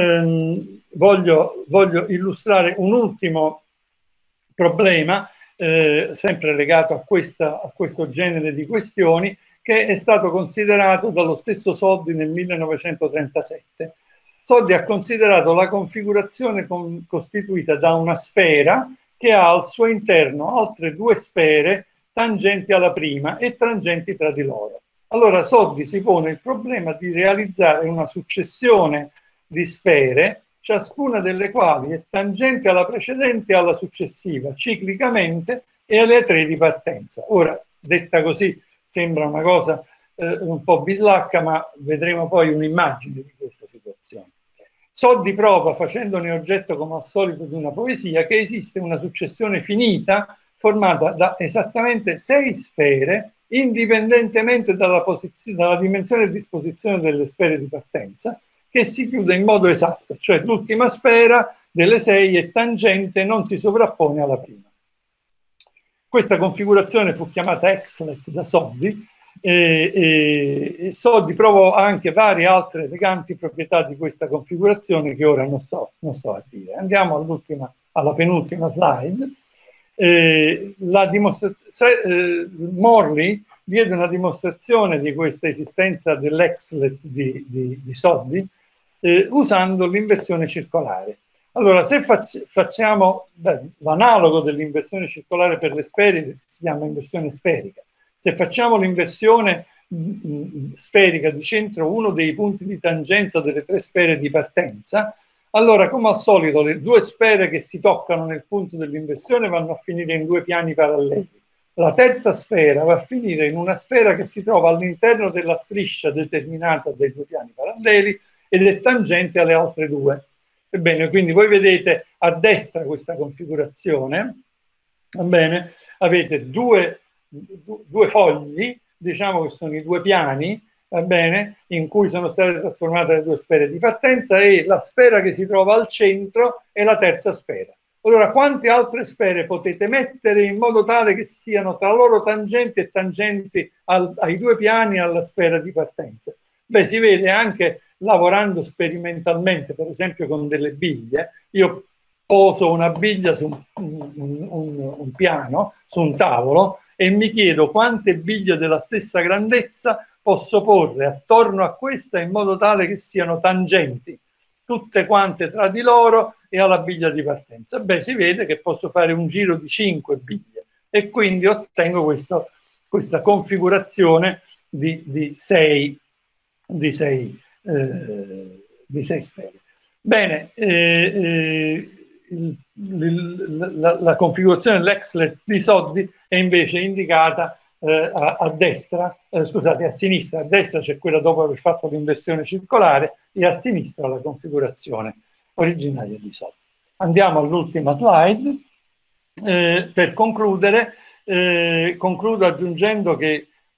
Eh, voglio, voglio illustrare un ultimo problema, eh, sempre legato a, questa, a questo genere di questioni, che è stato considerato dallo stesso Soddy nel millenovecentotrentasette. Soddy ha considerato la configurazione con, costituita da una sfera che ha al suo interno altre due sfere tangenti alla prima e tangenti tra di loro. Allora Soddy si pone il problema di realizzare una successione di sfere, ciascuna delle quali è tangente alla precedente e alla successiva, ciclicamente, e alle tre di partenza. Ora, detta così, sembra una cosa eh, un po' bislacca, ma vedremo poi un'immagine di questa situazione. Soddy prova, facendone oggetto come al solito di una poesia, che esiste una successione finita formata da esattamente sei sfere, indipendentemente dalla, dalla dimensione e disposizione delle sfere di partenza, che si chiude in modo esatto, cioè l'ultima sfera delle sei è tangente e non si sovrappone alla prima. Questa configurazione fu chiamata Exlet da Soddy e, e, e Soddy provò anche varie altre eleganti proprietà di questa configurazione che ora non sto, non sto a dire. Andiamo all'ultima, alla penultima slide. Eh, la eh, Morley diede una dimostrazione di questa esistenza dell'Exlet di, di, di Soddy eh, usando l'inversione circolare. Allora, se facciamo l'analogo dell'inversione circolare per le sfere, si chiama inversione sferica. Se facciamo l'inversione sferica di centro uno dei punti di tangenza delle tre sfere di partenza, allora, come al solito, le due sfere che si toccano nel punto dell'inversione vanno a finire in due piani paralleli. La terza sfera va a finire in una sfera che si trova all'interno della striscia determinata dai due piani paralleli ed è tangente alle altre due. Ebbene, quindi voi vedete a destra questa configurazione, va bene? Avete due, due fogli, diciamo che sono i due piani, va bene, in cui sono state trasformate le due sfere di partenza e la sfera che si trova al centro è la terza sfera. Allora, quante altre sfere potete mettere in modo tale che siano tra loro tangenti e tangenti al, ai due piani alla sfera di partenza? Beh, si vede anche lavorando sperimentalmente, per esempio con delle biglie. Io poso una biglia su un, un, un, un piano, su un tavolo, e mi chiedo quante biglie della stessa grandezza posso porre attorno a questa in modo tale che siano tangenti, tutte quante tra di loro e alla biglia di partenza. Beh, si vede che posso fare un giro di cinque biglie e quindi ottengo questo, questa configurazione di, di sei di sei, eh, di sei sfere. Bene, eh, eh, il, il, la, la configurazione dell'Exlet di Soddy è invece indicata eh, a, a destra, eh, scusate, a sinistra. A destra c'è quella dopo aver fatto l'inversione circolare e a sinistra la configurazione originaria di Soddy. Andiamo all'ultima slide. Eh, per concludere, eh, concludo aggiungendo che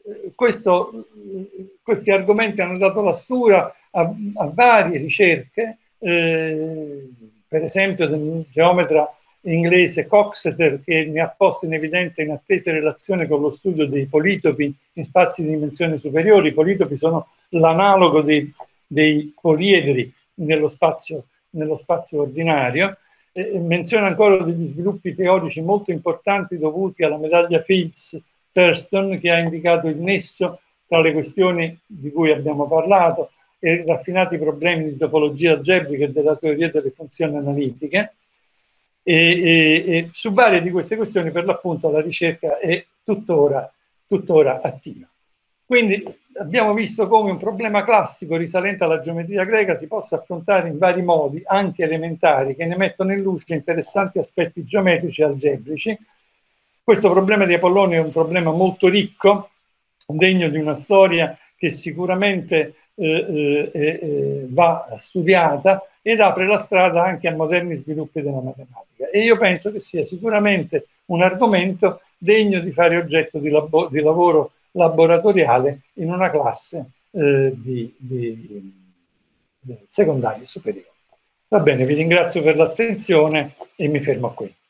questo, questi argomenti hanno dato la stura a, a varie ricerche, eh, per esempio del geometra inglese Coxeter, che ne ha posto in evidenza in attesa relazione con lo studio dei politopi in spazi di dimensione superiori. I politopi sono l'analogo dei, dei poliedri nello spazio, nello spazio ordinario. Eh, menziona ancora degli sviluppi teorici molto importanti dovuti alla medaglia Fields-Thurston, che ha indicato il nesso tra le questioni di cui abbiamo parlato e raffinati problemi di topologia algebrica e della teoria delle funzioni analitiche. E, e, e su varie di queste questioni, per l'appunto, la ricerca è tuttora, tuttora attiva. Quindi abbiamo visto come un problema classico risalente alla geometria greca si possa affrontare in vari modi, anche elementari, che ne mettono in luce interessanti aspetti geometrici e algebrici. Questo problema di Apollonio è un problema molto ricco, degno di una storia che sicuramente eh, eh, va studiata ed apre la strada anche a moderni sviluppi della matematica. E io penso che sia sicuramente un argomento degno di fare oggetto di, labo di lavoro laboratoriale in una classe eh, di, di, di secondario superiore. Va bene, vi ringrazio per l'attenzione e mi fermo qui.